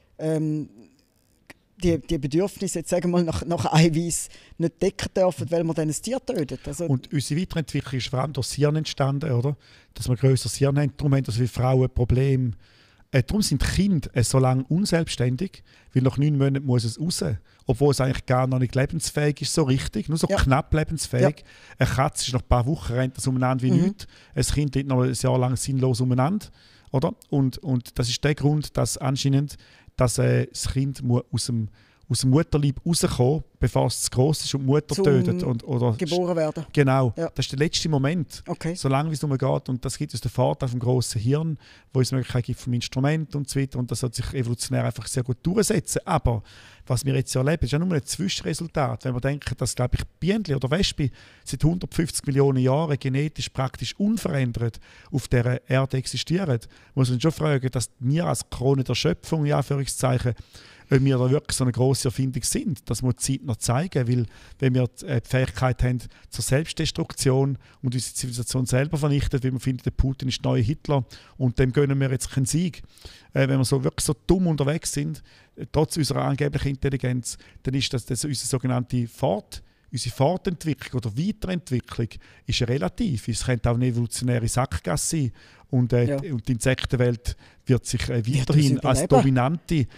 die Bedürfnisse, jetzt sagen wir mal, nach Eiweiß nicht decken dürfen, weil wir dann ein Tier töten. Also und unsere Weiterentwicklung ist vor allem durch das Hirn entstanden, oder? Dass wir grösseres Hirn haben. Darum haben das viele Frauen Probleme. Darum sind Kinder so lange unselbstständig, weil nach 9 Monaten muss es raus. Obwohl es eigentlich gar noch nicht lebensfähig ist, so richtig, nur so knapp lebensfähig. Ja. Eine Katze ist nach ein paar Wochen rennt das umeinander wie nichts. Ein Kind liegt noch ein Jahr lang sinnlos umeinander. Oder? Und das ist der Grund, dass anscheinend das Kind aus dem Mutterleib rauskommen, bevor es zu gross ist und die Mutter tötet. Oder geboren werden. Genau, das ist der letzte Moment, so lange wie es nur geht. Und das gibt uns den Vorteil vom grossen Hirn, wo es Möglichkeit gibt vom Instrument und so weiter. Und das hat sich evolutionär einfach sehr gut durchsetzen. Aber was wir jetzt erleben, ist ja nur ein Zwischenresultat. Wenn wir denken, dass, glaube ich, Bienen oder Wespen seit 150 Millionen Jahren genetisch praktisch unverändert auf dieser Erde existieren, muss man schon fragen, dass wir als Krone der Schöpfung, in Anführungszeichen, ob wir da wirklich so eine grosse Erfindung sind. Das muss die Zeit noch zeigen, weil wenn wir die Fähigkeit haben zur Selbstdestruktion und unsere Zivilisation selber vernichtet, weil wir finden, der Putin ist der neue Hitler und dem gönnen wir jetzt keinen Sieg. Wenn wir wirklich so dumm unterwegs sind, trotz unserer angeblichen Intelligenz, dann ist das unsere sogenannte unsere Fortentwicklung oder Weiterentwicklung ist ja relativ. Es könnte auch eine evolutionäre Sackgasse sein. Und die Insektenwelt wird sich weiterhin als dominante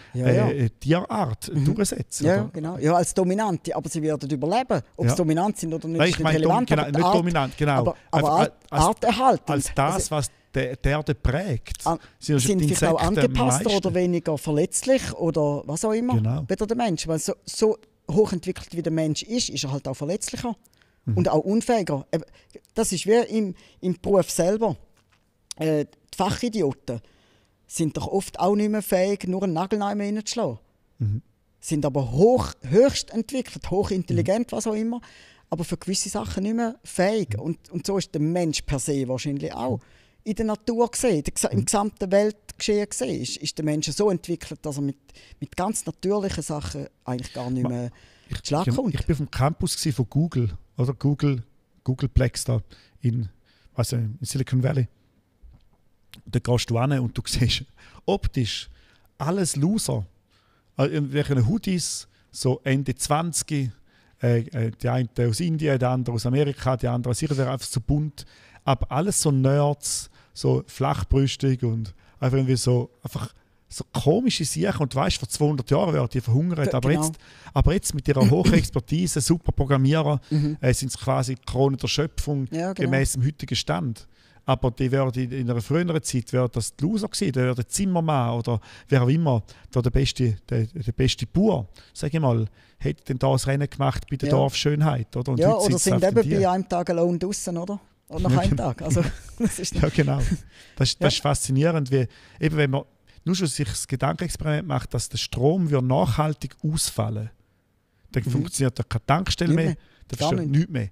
Tierart durchsetzen. Ja, oder? Genau. Ja, als dominante, aber sie werden überleben. Ob sie dominant sind oder nicht, ist nicht relevant. Nicht dominant, genau. Aber arterhaltend. Als das, was die Erde prägt. Sind vielleicht auch angepasster oder weniger verletzlich oder was auch immer. Genau. Bei der Mensch. Weil so hochentwickelt wie der Mensch ist er halt auch verletzlicher und auch unfähiger. Das ist wie im Beruf selber. Die Fachidioten sind doch oft auch nicht mehr fähig, nur einen Nagel reinzuschlagen. sind aber höchst entwickelt, hochintelligent, was auch immer, aber für gewisse Sachen nicht mehr fähig. Und so ist der Mensch per se wahrscheinlich auch. In der Natur gesehen, im gesamten Weltgeschehen gesehen, ist der Mensch so entwickelt, dass er mit ganz natürlichen Sachen eigentlich gar nicht mehr zu Schlag kommt. Ich war auf dem Campus von Google, oder Googleplex da in Silicon Valley. Da gehst du hin und du siehst optisch alles Loser. Irgendwelche Hoodies, so Ende 20, die eine aus Indien, der andere aus Amerika, die andere aus Irland, einfach so bunt. Aber alles so Nerds, so flachbrüstig und einfach irgendwie so komische Sachen. Und du weißt, vor 200 Jahren wären die verhungert. Genau. Aber jetzt mit ihrer hohen Expertise, super Programmierer, sind sie quasi die Krone der Schöpfung gemäß dem heutigen Stand. Aber die werden in einer früheren Zeit wäre das die Loser gewesen, der wäre der Zimmermann oder wer auch immer, der beste Bauer, sage ich mal, hätte denn da das Rennen gemacht bei der Dorfschönheit. Oder? Und oder sind eben bei einem Tag alone draussen, oder? Oder nach einem Tag. Also, das ist ja, genau. Das ist faszinierend, wie, eben wenn man nur schon sich das Gedankenexperiment macht, dass der Strom nachhaltig ausfallen, dann funktioniert da keine Tankstelle mehr, dann ist nichts mehr.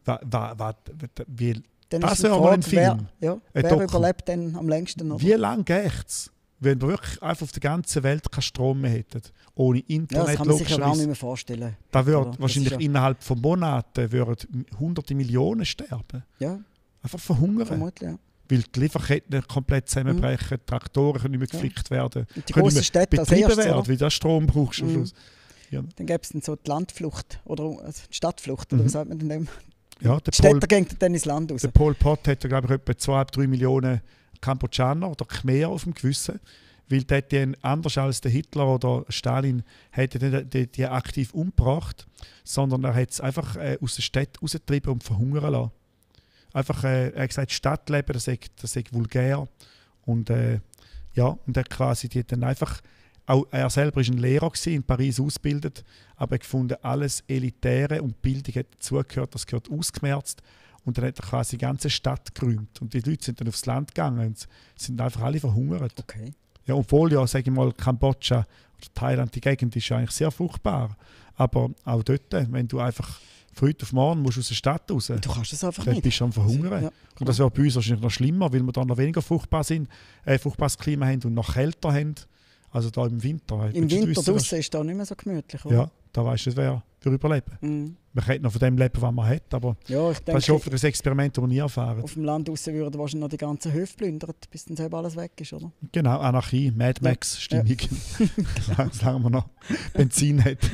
Dann das ist wäre mal ein Film. Wer überlebt denn am längsten? Oder? Wie lange geht es, wenn wir wirklich einfach auf der ganzen Welt keinen Strom mehr hätten? Ohne Internet, das kann man sich ja gar nicht mehr vorstellen. Da würde wahrscheinlich innerhalb von Monaten hunderte Millionen sterben. Ja. Einfach verhungern. Vermutlich, ja. Weil die Lieferketten komplett zusammenbrechen, Traktoren können nicht mehr geflickt werden, und die grossen Städte betrieben werden, weil du Strom brauchst am Schluss. Ja. Dann gäbe es dann so die Landflucht oder die Stadtflucht, oder wie sagt man denn dem? Ja, die Städter gehen dann ins Land raus. Der Pol Pot hat, glaube ich, etwa 2,5-3 Millionen Kambodschaner oder Khmer auf dem Gewissen. Weil die anders als der Hitler oder Stalin hätte die aktiv umgebracht, sondern er hat es einfach aus der Stadt rausgetrieben und verhungern lassen. Einfach, er hat gesagt, Stadtleben, das sei vulgär. Und und er quasi die dann einfach, auch er selber war ein Lehrer in Paris ausgebildet, aber er gefunden, alles Elitäre und Bildung hat dazugehört, das gehört ausgemerzt. Und dann hat er quasi die ganze Stadt geräumt. Und die Leute sind dann aufs Land gegangen und sind einfach alle verhungert. Okay. Ja, obwohl ja, sage ich mal, Kambodscha oder Thailand, die Gegend ist ja eigentlich sehr fruchtbar. Aber auch dort, wenn du einfach von heute auf morgen musst aus der Stadt raus, du kannst das einfach dann nicht. bist du am Verhungern. Ja, und das wäre bei uns wahrscheinlich noch schlimmer, weil wir da noch weniger fruchtbares Klima haben und noch kälter haben. Also da im Winter. Im Winter draussen ist da nicht mehr so gemütlich, oder? Ja, da weisst du nicht, wer überleben. Man könnte noch von dem leben, was man hat, aber ich denke, das ist hoffentlich ein Experiment, das wir nie erfahren. Auf dem Land draussen würden wahrscheinlich noch die ganzen Höfe plündern, bis dann selber alles weg ist, oder? Genau, Anarchie, Mad Max-Stimmung. Solange man noch Benzin hat.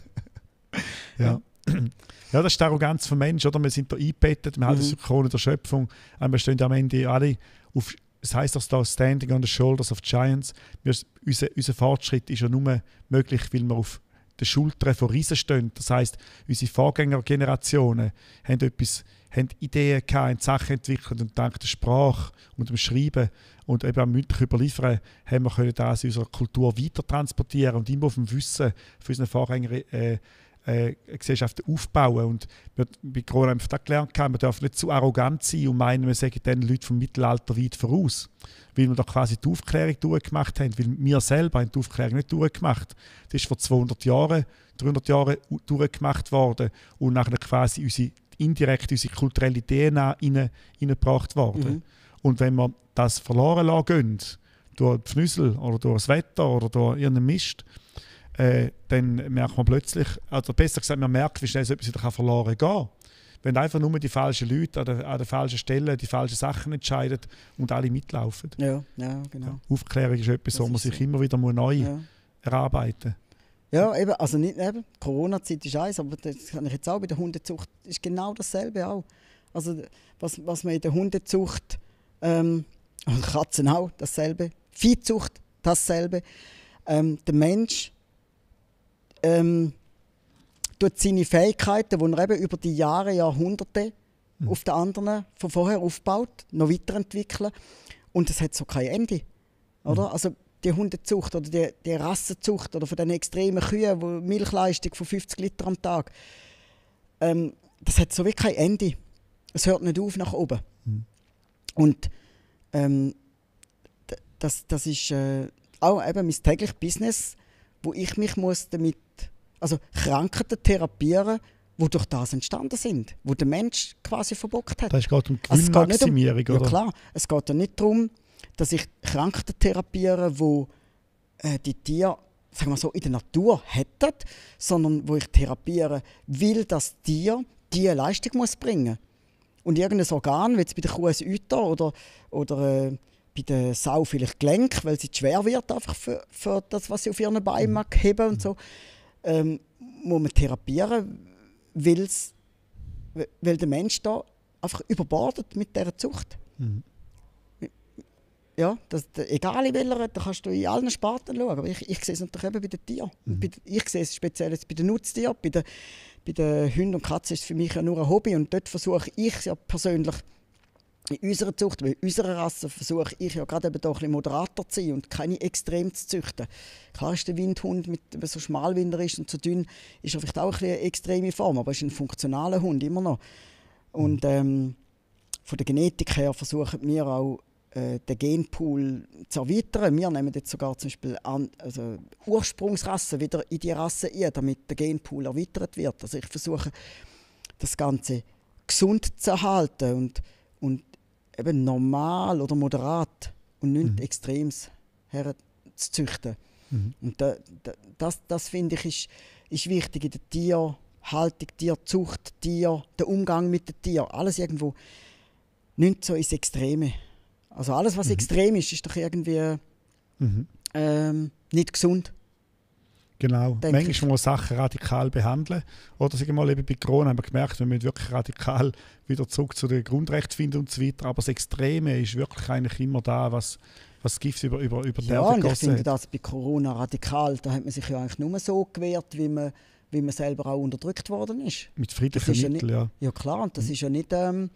Ja, das ist die Arroganz des Menschen, oder? Wir sind da eingebettet, wir halten uns Krone der Schöpfung, wir stehen am Ende alle auf. Es heisst das da «Standing on the shoulders of giants». Unser Fortschritt ist ja nur möglich, weil wir auf den Schultern von Riesen stehen. Das heisst, unsere Vorgängergenerationen haben Ideen gehabt, haben Sachen entwickelt und dank der Sprache und dem Schreiben und eben am mündlichen Überliefern haben wir das in unserer Kultur weiter transportieren und immer auf dem Wissen von unseren Vorgängern Gesellschaften aufbauen. Und bei Corona haben wir das gelernt, man darf nicht zu arrogant sein und meinen, wir sagen den Leuten vom Mittelalter weit voraus. Weil wir da quasi die Aufklärung durchgemacht haben, weil wir selber haben die Aufklärung nicht durchgemacht. Das ist vor 200 Jahren, 300 Jahren durchgemacht worden und nachher quasi indirekt unsere kulturelle DNA reingebracht worden. Und wenn wir das verloren lassen, durch die Pfnüssel oder durch das Wetter oder durch irgendeinen Mist, dann merkt man plötzlich, also besser gesagt, man merkt, wie schnell so etwas wieder verloren gehen kann. Wenn einfach nur die falschen Leute an der falschen Stelle die falschen Sachen entscheiden und alle mitlaufen. Ja, genau. Aufklärung ist etwas, wo man sich immer wieder neu erarbeiten muss. Ja, eben, also nicht eben, Corona-Zeit ist eins, aber das kann ich jetzt auch bei der Hundezucht, ist genau dasselbe auch. Also was man in der Hundezucht, Katzen auch dasselbe, Viehzucht dasselbe, der Mensch tut seine Fähigkeiten, die er eben über die Jahre, Jahrhunderte auf den anderen von vorher aufbaut, noch weiterentwickeln. Und es hat so kein Ende. Oder? Also die Hundezucht oder die Rassenzucht oder von den extremen Kühen, die Milchleistung von 50 Liter am Tag, das hat so wie kein Ende. Es hört nicht auf nach oben. Und das ist auch eben mein tägliches Business, wo ich mich damit also Krankheiten therapieren, die durch das entstanden sind, wo der Mensch quasi verbockt hat. Das geht um Gewinnmaximierung, oder? Ja klar, es geht ja nicht darum, dass ich Krankheiten therapiere, wo die Tiere, sagen wir so, in der Natur hätten, sondern wo ich therapiere, weil das Tier diese Leistung muss bringen. Und irgendein Organ, wie jetzt bei der Kuh ein Euter oder bei der Sau vielleicht Gelenk, weil sie zu schwer wird einfach für das, was sie auf ihren Beinen mag heben und so, muss man therapieren, weil der Mensch da einfach überbordet mit dieser Zucht. Mhm. Ja, egal in welcher, da kannst du in allen Sparten schauen, aber ich sehe es natürlich eben bei den Tieren. Ich sehe es speziell jetzt bei den Nutztieren, bei den Hunden und Katzen ist es für mich ja nur ein Hobby und dort versuche ich ja persönlich in unserer Zucht, weil in unserer Rasse versuche ich ja gerade eben da ein bisschen moderater zu sein und keine extrem zu züchten. Klar ist der Windhund, wenn er so schmalwinder ist und so dünn, ist er vielleicht auch ein bisschen eine extreme Form, aber er ist ein funktionaler Hund immer noch. Und von der Genetik her versuchen wir auch den Genpool zu erweitern. Wir nehmen jetzt sogar zum Beispiel Ursprungsrassen wieder in die Rasse ein, damit der Genpool erweitert wird. Also ich versuche, das Ganze gesund zu erhalten und eben normal oder moderat und nicht Extremes herzuzüchten. Und das finde ich ist wichtig in der Tierhaltung, Tierzucht, der Umgang mit den Tieren. Alles irgendwo nicht so ins Extreme. Also alles, was extrem ist doch irgendwie nicht gesund. Genau. Manchmal muss man Sachen radikal behandeln. Oder sagen wir mal, eben bei Corona haben wir gemerkt, wir müssen wirklich radikal wieder zurück zu den Grundrechten finden und so weiter. Aber das Extreme ist wirklich eigentlich immer da, was Gift über die Erde gegossen hat. Ja, und ich finde das bei Corona radikal. Da hat man sich ja eigentlich nur so gewehrt, wie man selber auch unterdrückt worden ist. Mit friedlichen Mitteln, ja. Ja klar, und das ist ja nicht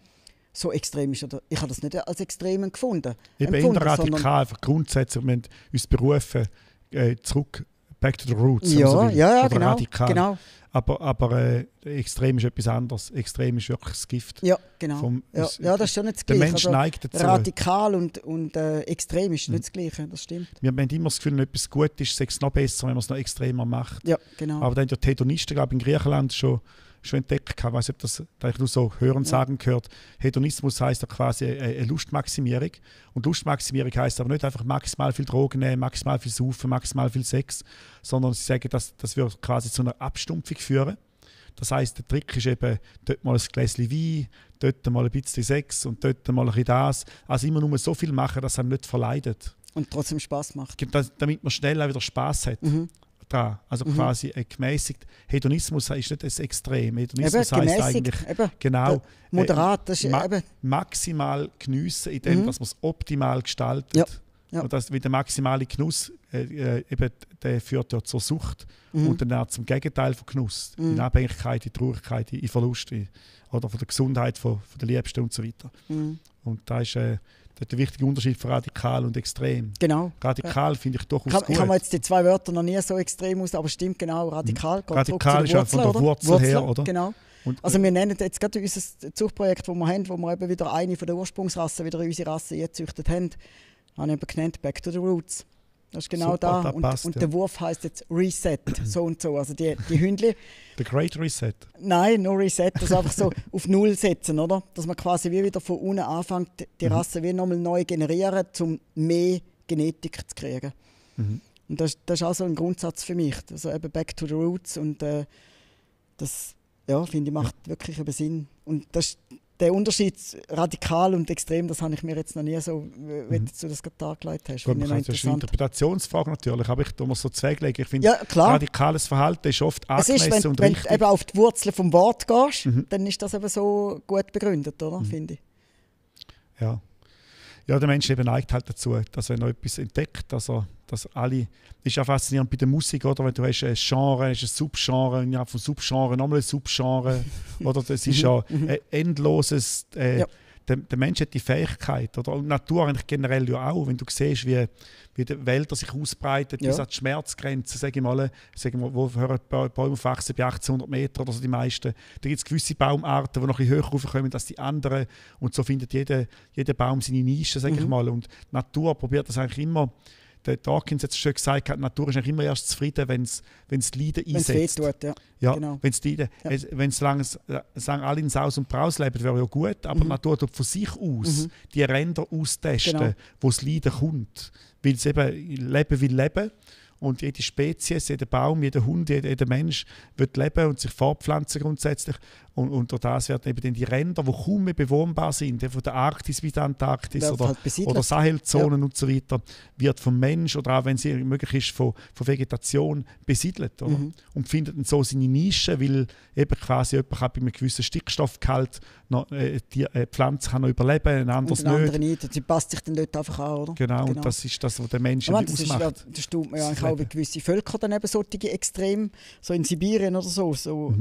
so extrem. Ich habe das nicht als extrem gefunden. Eben eher radikal, einfach grundsätzlich, wir haben uns berufen, zurück, back to the roots. Ja, oder genau, radikal. genau. Aber extrem ist etwas anderes. Extrem ist wirklich das Gift. Ja, genau. Das ist schon nicht das Gleiche. Der Mensch neigt dazu. Radikal und extrem ist nicht das Gleiche, das stimmt. Wir haben immer das Gefühl, wenn etwas gut ist, ist es noch besser, wenn man es noch extremer macht. Ja, genau. Aber dann haben die Hedonisten, glaube ich, in Griechenland schon entdeckt. Ich weiß nicht, ob ich nur so hören sagen gehört. Hedonismus heisst ja quasi eine Lustmaximierung. Und Lustmaximierung heisst aber nicht einfach maximal viel Drogen nehmen, maximal viel Saufen, maximal viel Sex, sondern sie sagen, das wird quasi zu einer Abstumpfung führen. Das heisst, der Trick ist eben, dort mal ein Gläschen Wein, dort mal ein bisschen Sex und dort mal ein bisschen das. Also immer nur so viel machen, dass es einem nicht verleidet. Und trotzdem Spass macht. Damit man schnell auch wieder Spass hat. Dran. Also quasi gemäßigt. Hedonismus ist nicht das Extrem. Hedonismus heisst eigentlich genau moderat, das ist maximal geniessen, indem dass man es optimal gestaltet. Ja. Und das, wie der maximale Genuss eben, der führt ja zur Sucht und dann auch zum Gegenteil von Genuss. In Abhängigkeit, in Traurigkeit, in Verlust oder von der Gesundheit von der Liebsten und so weiter. Und da ist der wichtige Unterschied von radikal und extrem. Genau. Radikal finde ich durchaus gut. Ich habe jetzt die zwei Wörter noch nie so extrem aus, aber stimmt genau, radikal. Radikal ist ja von der Wurzel her, oder? Genau. Also wir nennen jetzt gerade unser Zuchtprojekt, das wir haben, wo wir eben wieder eine von der Ursprungsrassen wieder in unsere Rasse gezüchtet haben, habe ich eben genannt Back to the Roots. Das ist genau super, da. Passt, und der Wurf heisst jetzt Reset, so und so. Also die Hündchen. The Great Reset? Nein, nur Reset, das einfach so auf Null setzen, oder? Dass man quasi wie wieder von unten anfängt, die Rasse wie nochmal neu generieren, um mehr Genetik zu kriegen. Und das ist auch so ein Grundsatz für mich. Also eben Back to the Roots und das, ja, finde ich, macht wirklich eben Sinn. Und das der Unterschied radikal und extrem, das habe ich mir jetzt noch nie so, wenn du das gerade dargelegt hast. Gut, das ist eine Interpretationsfrage natürlich, aber ich tue mir so zweglegen. Ich finde, radikales Verhalten ist oft angemessen und richtig. Wenn du eben auf die Wurzeln vom Wort gehst, dann ist das eben so gut begründet, oder? Finde ich. Ja. Ja, der Mensch eben neigt halt dazu, dass er noch etwas entdeckt, dass alle, das ist ja faszinierend bei der Musik, oder? Wenn du hast ein Genre, hast ein Subgenre, und ja, von Subgenre nochmal ein Subgenre, oder? Das ist ja ein endloses, der Mensch hat die Fähigkeit, oder? Und die Natur eigentlich generell ja auch, wenn du siehst, wie die Wälder sich ausbreiten, bis an die Schmerzgrenze, sage ich mal, wo hören Bäume aufwachsen bei 1800 Meter oder so die meisten. Da gibt es gewisse Baumarten, die noch ein bisschen höher raufkommen als die anderen und so findet jeder Baum seine Nische, sage ich mal. Und die Natur probiert das eigentlich immer, der Dawkins hat es schon gesagt, die Natur ist eigentlich immer erst zufrieden, wenn es Leiden einsetzt. Wenn es weh tut, ja. Ja, Genau. wenn es Leiden, wenn sagen alle in Saus und Braus leben, wäre ja gut, aber die Natur tut von sich aus die Ränder austesten, wo das Leiden kommt. Weil es eben Leben will leben. Und jede Spezies, jeder Baum, jeder Hund, jeder Mensch wird leben und sich fortpflanzen grundsätzlich. Und durch das werden eben dann die Ränder, die kaum mehr bewohnbar sind, von der Arktis bis der Antarktis oder Sahelzonen und so weiter, wird vom Mensch oder auch wenn es möglich ist, von Vegetation besiedelt. Oder? Und findet dann so seine Nische, weil eben quasi jemand bei einem gewissen Stickstoffgehalt noch, die Pflanze kann noch überleben, ein anderes nicht. Sie passt sich dann dort einfach an, oder? Genau, und das ist das, was der Mensch ausmacht. Das tut man ja eigentlich auch bei gewissen Völkern dann eben solche extrem, so in Sibirien oder so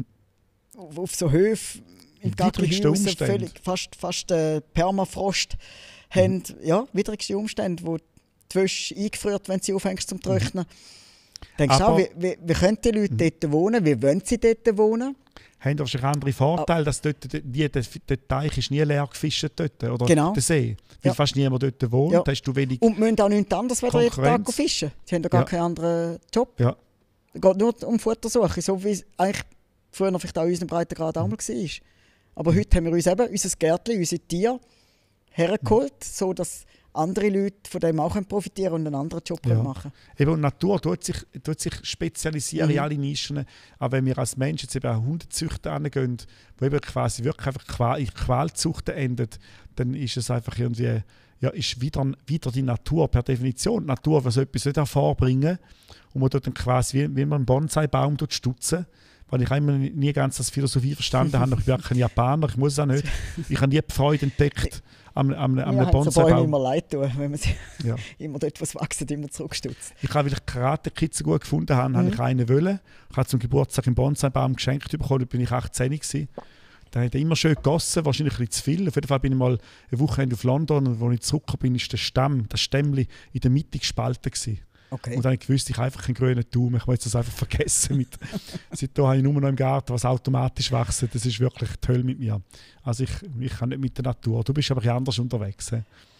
auf so Höfen im Gartenhäuser völlig fast Permafrost haben, widrigste Umstände, wo die Wäsche eingefriert, wenn sie aufhängst zum Trocknen. Denkst du auch, wie können die Leute dort wohnen, wie wollen sie dort wohnen? Haben wahrscheinlich andere Vorteile, dass der Teich ist nie leer gefischt dort, oder der See. Weil fast niemand dort wohnt, da hast du wenig und müssen auch nichts anderes wieder jeden Tag fischen. Sie haben ja gar keinen anderen Job. Ja. Es geht nur um Futtersuche, so wie es eigentlich früher vielleicht auch in unserem Breitengrad einmal war. Aber heute haben wir uns eben unser Gärtchen, unsere Tiere hergeholt, sodass andere Leute von dem auch profitieren und einen anderen Job machen können. Eben, und die Natur tut sich spezialisieren in alle Nischen. Aber wenn wir als Menschen jetzt eben auch Hundezüchter angehen, wo eben quasi wirklich einfach in Qualzuchten endet, dann ist es einfach irgendwie, ist wieder die Natur per Definition. Die Natur will so etwas nicht hervorbringen und man tut dann quasi, wie man einen Bonsai-Baum stutzen. Weil ich immer nie ganz das Philosophie verstanden habe. Ich bin auch kein Japaner, ich muss es auch nicht. Ich habe nie die Freude entdeckt am Bonsai-Baum. Ja, immer leid tun, wenn man immer dort, was wächst, immer zurückstutzt. Ich habe, weil ich Karate-Kids so gut gefunden habe, habe ich einen wollen. Ich habe zum Geburtstag einen Bonsai-Baum geschenkt bekommen, da bin ich 18 gewesen. Dann hat er immer schön gegossen, wahrscheinlich ein bisschen zu viel. Auf jeden Fall bin ich mal eine Woche auf London und als ich zurückgekommen bin, war das Stämmchen in der Mitte gespalten gewesen. Okay. Und dann habe ich gewusst, ich habe einfach einen grünen Daumen. Ich wollte das einfach vergessen. Seitdem habe ich nur noch im Garten, was automatisch wächst. Das ist wirklich toll mit mir. Also ich kann nicht mit der Natur. Du bist aber ein anders unterwegs.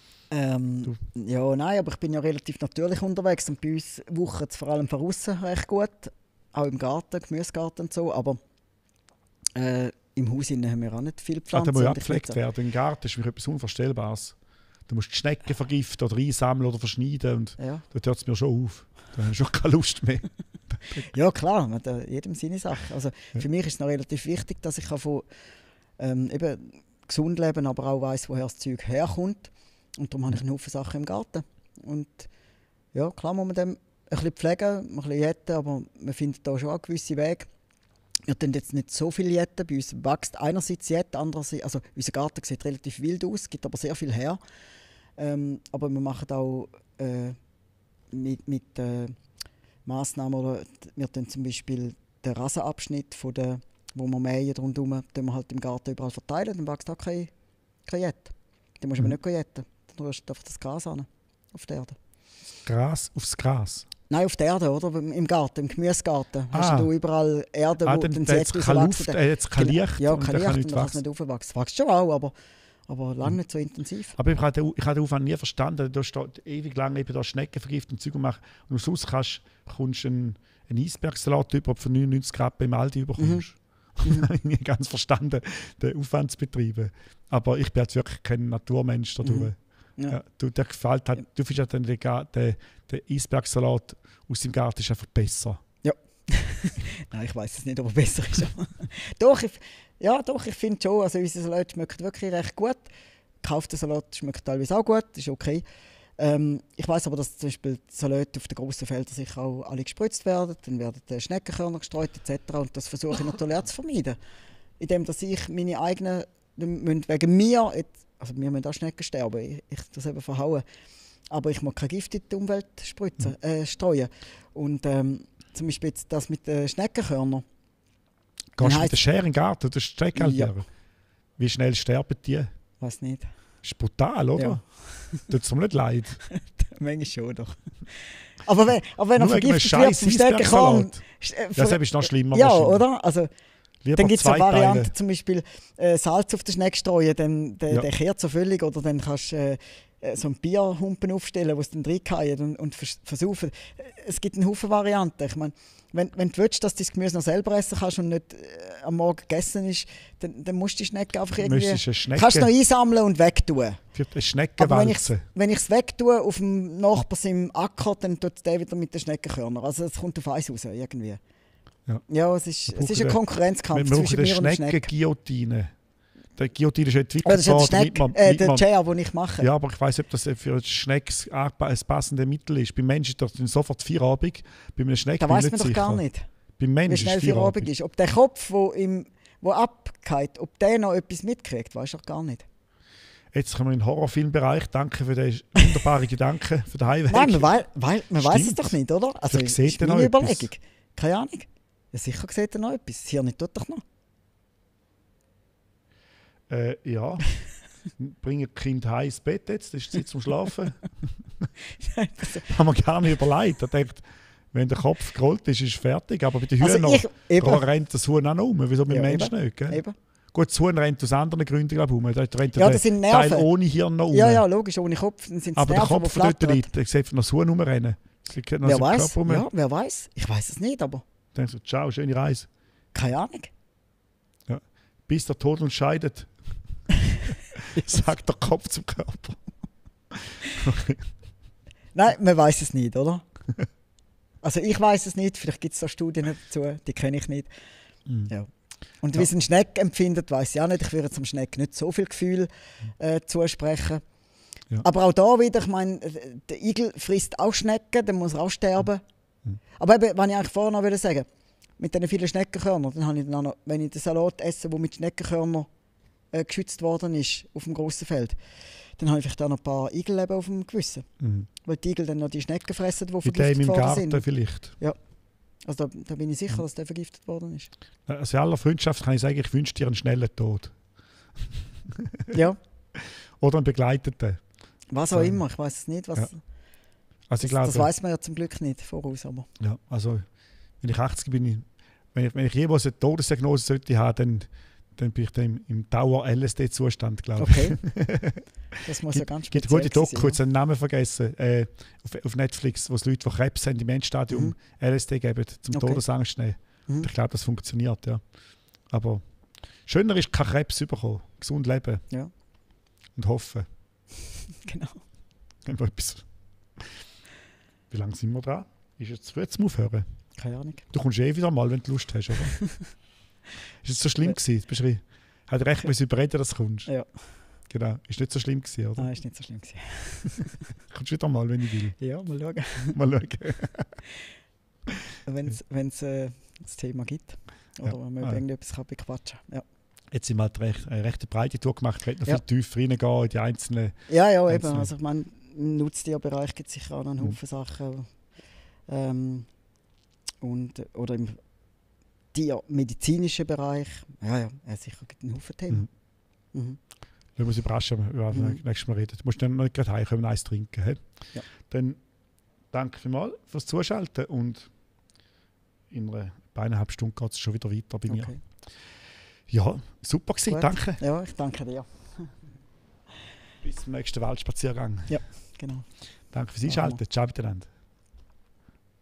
Nein, aber ich bin ja relativ natürlich unterwegs. Und bei uns wuchert es vor allem von außen recht gut. Auch im Garten, Gemüsegarten und so. Aber im Haus haben wir auch nicht viele Pflanzen. Da muss ja gepflegt werden. Im Garten ist etwas Unvorstellbares. Du musst die Schnecken vergiften oder einsammeln oder verschneiden und dort hört es mir schon auf. Da habe ich schon keine Lust mehr. Ja klar, mit jedem seine Sache. Also, für mich ist es noch relativ wichtig, dass ich von eben gesund leben, aber auch weiss, woher das Zeug herkommt. Und darum habe ich einen Haufen Sachen im Garten. Und ja, klar muss man dem ein bisschen pflegen, ein bisschen jetten, aber man findet da schon auch gewisse Wege. Wir tun jetzt nicht so viel jetten. Bei uns wächst einerseits Jett, andererseits, also unser Garten sieht relativ wild aus, gibt aber sehr viel her. Aber wir machen auch mit Massnahmen, oder wir tun zum Beispiel den Rasenabschnitt, wo wir mähen rundherum, den wir halt im Garten überall verteilen, dann wächst auch kein Jett. Dann musst du aber nicht jetten. Dann rührst du einfach das Gras an, auf der Erde. Gras aufs Gras? Nein, auf der Erde, oder? Im Garten, im Gemüsegarten. Hast du überall Erde, wo dann jetzt keine Luft, jetzt kein Licht. Ja, kein Licht und dann kann es nicht aufwachsen. Es wächst schon auch, aber lange nicht so intensiv. Aber ich habe den Aufwand nie verstanden. Du hast ewig lange da Schnecken vergiftet und Zeug machen. Und am Schluss kommst du einen Eisbergsalat über, ob du für 99 Grad beim Aldi überkommst. Das habe ich nie ganz verstanden, den Aufwand zu betreiben. Aber ich bin jetzt wirklich kein Naturmensch dadurch. Ja. Dir gefällt halt, du findest halt den Eisbergsalat aus dem Garten ist einfach besser. Ja. Nein, ich weiss es nicht, ob er besser ist. Doch, ich finde schon, also unser Salat schmeckt wirklich recht gut. Gekaufter Salat schmeckt teilweise auch gut, ist okay. Ich weiss aber, dass zum Beispiel die Salate auf den grossen Feldern sicher auch alle gespritzt werden. Dann werden Schneckenkörner gestreut etc. Und das versuche ich natürlich auch zu vermeiden. Indem dass ich meine eigenen, wegen mir, also wir müssen auch Schnecken sterben, ich das eben verhauen. Aber ich muss kein Gift in die Umwelt streuen. Und zum Beispiel jetzt das mit den Schneckenkörnern. Gehst du mit der Schere in den Garten, du Strecke Wie schnell sterben die? Weiß nicht. Das ist brutal, oder? Ja. Tut es mir nicht leid. Manchmal schon doch. Aber wenn er vergiftet wird vom Steckenkorn... Das ist noch schlimmer. Ja, oder? Also, dann gibt es eine Variante, zum Beispiel Salz auf den Schneck streuen, dann der kehrt so völlig. Oder dann kannst du so einen Bierhumpen aufstellen, wo es dann reinfallen und versaufen. Es gibt einen Haufen Varianten. Ich meine, wenn du willst, dass du das Gemüse noch selber essen kannst und nicht am Morgen gegessen ist, dann musst du die Schnecke einfach irgendwie... Kannst du noch einsammeln und wegtun. Für die Schneckenwalze. Wenn ich es wegtue auf dem Nachbar im Acker, dann tut es der wieder mit den Schneckenkörnern. Also es kommt auf eins raus, irgendwie. Ja, es ist ein Konkurrenzkampf zwischen mir und der Schnecke. Guillotine. Der Guillotine ist entwickelt worden. Der Chair, den ich mache. Ja, aber ich weiss, ob das für eine Schnecke ein passendes Mittel ist. Beim Menschen ist das sofort Feierabend. Bei einer Schnecke da weiss man doch gar nicht. Beim Menschen wie schnell Feierabend ist. Ob der Kopf, der abgeht, ob der noch etwas mitkriegt, weiss ich doch gar nicht. Jetzt kommen wir in den Horrorfilmbereich. Danke für den wunderbaren Gedanken für den Heimweg. Nein, man weiss es doch nicht, oder? Also, das ist meine Überlegung. Keine Ahnung. Ja, sicher sieht er noch etwas. Das Hirn tut doch noch. Ja. Bringen die Kinder heim ins Bett jetzt, das ist Zeit zum Schlafen. Haben wir gar nicht überlegt. Er denkt, wenn der Kopf gerollt ist, ist es fertig. Aber bei den Hühnern rennt das Huhn auch noch um. Wieso beim Menschen nicht? Gell? Eben. Gut, das Huhn rennt aus anderen Gründen, glaube ich, um. Da rennt das sind Nerven. Teil ohne Hirn noch um. Ja, logisch, ohne Kopf. Dann sind aber Nerven, der Kopf dort liegt, ich sehe noch das Huhn rumrennen. Wer weiß? Ja, wer weiß? Ich weiß es nicht, aber... Dann denkst du, ciao, schöne Reise. Keine Ahnung. Ja. Bis der Tod uns scheidet. Sagt der Kopf zum Körper. Okay. Nein, man weiß es nicht, oder? Also ich weiß es nicht, vielleicht gibt es da Studien dazu, die kenne ich nicht. Ja. Und wie es ein Schneck empfindet, weiß ich auch nicht. Ich würde zum Schneck nicht so viel Gefühl zusprechen. Ja. Aber auch da wieder, ich meine, der Igel frisst auch Schnecken, dann muss er auch sterben. Aber eben, was ich eigentlich vorher noch sagen wollte, mit diesen vielen Schneckenkörnern, dann habe ich dann noch, wenn ich den Salat esse, der mit Schneckenkörnern geschützt worden ist auf dem grossen Feld, dann habe ich vielleicht auch noch ein paar Igel auf dem Gewissen. Weil die Igel dann noch die Schnecken fressen, die vergiftet worden Garten sind. Vielleicht. Ja. Also da bin ich sicher, dass der vergiftet worden ist. Also in aller Freundschaft kann ich sagen, ich wünsche dir einen schnellen Tod. Ja. Oder einen begleiteten. Was auch immer, ich weiß es nicht. Was, ja. Also ich glaube, das weiß man ja zum Glück nicht voraus. Aber. Ja, also wenn ich 80 bin, wenn ich jemals eine Todesdiagnose sollte haben, dann bin ich dann im Dauer-LSD-Zustand, glaube ich. Okay. Das muss ja ganz speziell sein. Gibt gute Doku, jetzt einen Namen vergessen, auf Netflix, wo es Leute, die Krebs haben, im Endstadium LSD geben, zum Todesangst nehmen. Ich glaube, das funktioniert, ja. Aber schöner ist, kein Krebs bekommen, gesund leben. Ja. Und hoffen. Genau. Wie lange sind wir dran? Ist es zu früh zum Aufhören? Keine Ahnung. Du kommst wieder mal, wenn du Lust hast, oder? Ist es so schlimm gewesen? Hat recht müssen überreden, dass du kommst? Ja. Genau. Ist nicht so schlimm gewesen, oder? Nein, ist nicht so schlimm gewesen. Kommst wieder mal, wenn ich will. Ja, mal schauen. Mal schauen. Wenn es das Thema gibt. Oder wenn man über irgendetwas bequatschen kann. Ja. Jetzt sind wir halt eine recht breite Tour gemacht. Ich werde noch viel tiefer reingehen in die einzelnen... Ja, eben. Also ich meine, im Nutztierbereich gibt es sicher auch noch einen Haufen Sachen. Oder im tiermedizinischen Bereich. Ja, sicher gibt es einen Haufen Themen. Lassen wir uns überraschen, wenn wir nächstes Mal reden. Du musst dann noch gerade heimkommen und Eis trinken. He? Ja. Dann danke vielmals fürs Zuschalten und in einer eineinhalb Stunden geht es schon wieder weiter bei mir. Ja, super gewesen, danke. Ja, ich danke dir. Bis zum nächsten Waldspaziergang. Ja, genau. Danke fürs Einschalten. Ciao miteinander.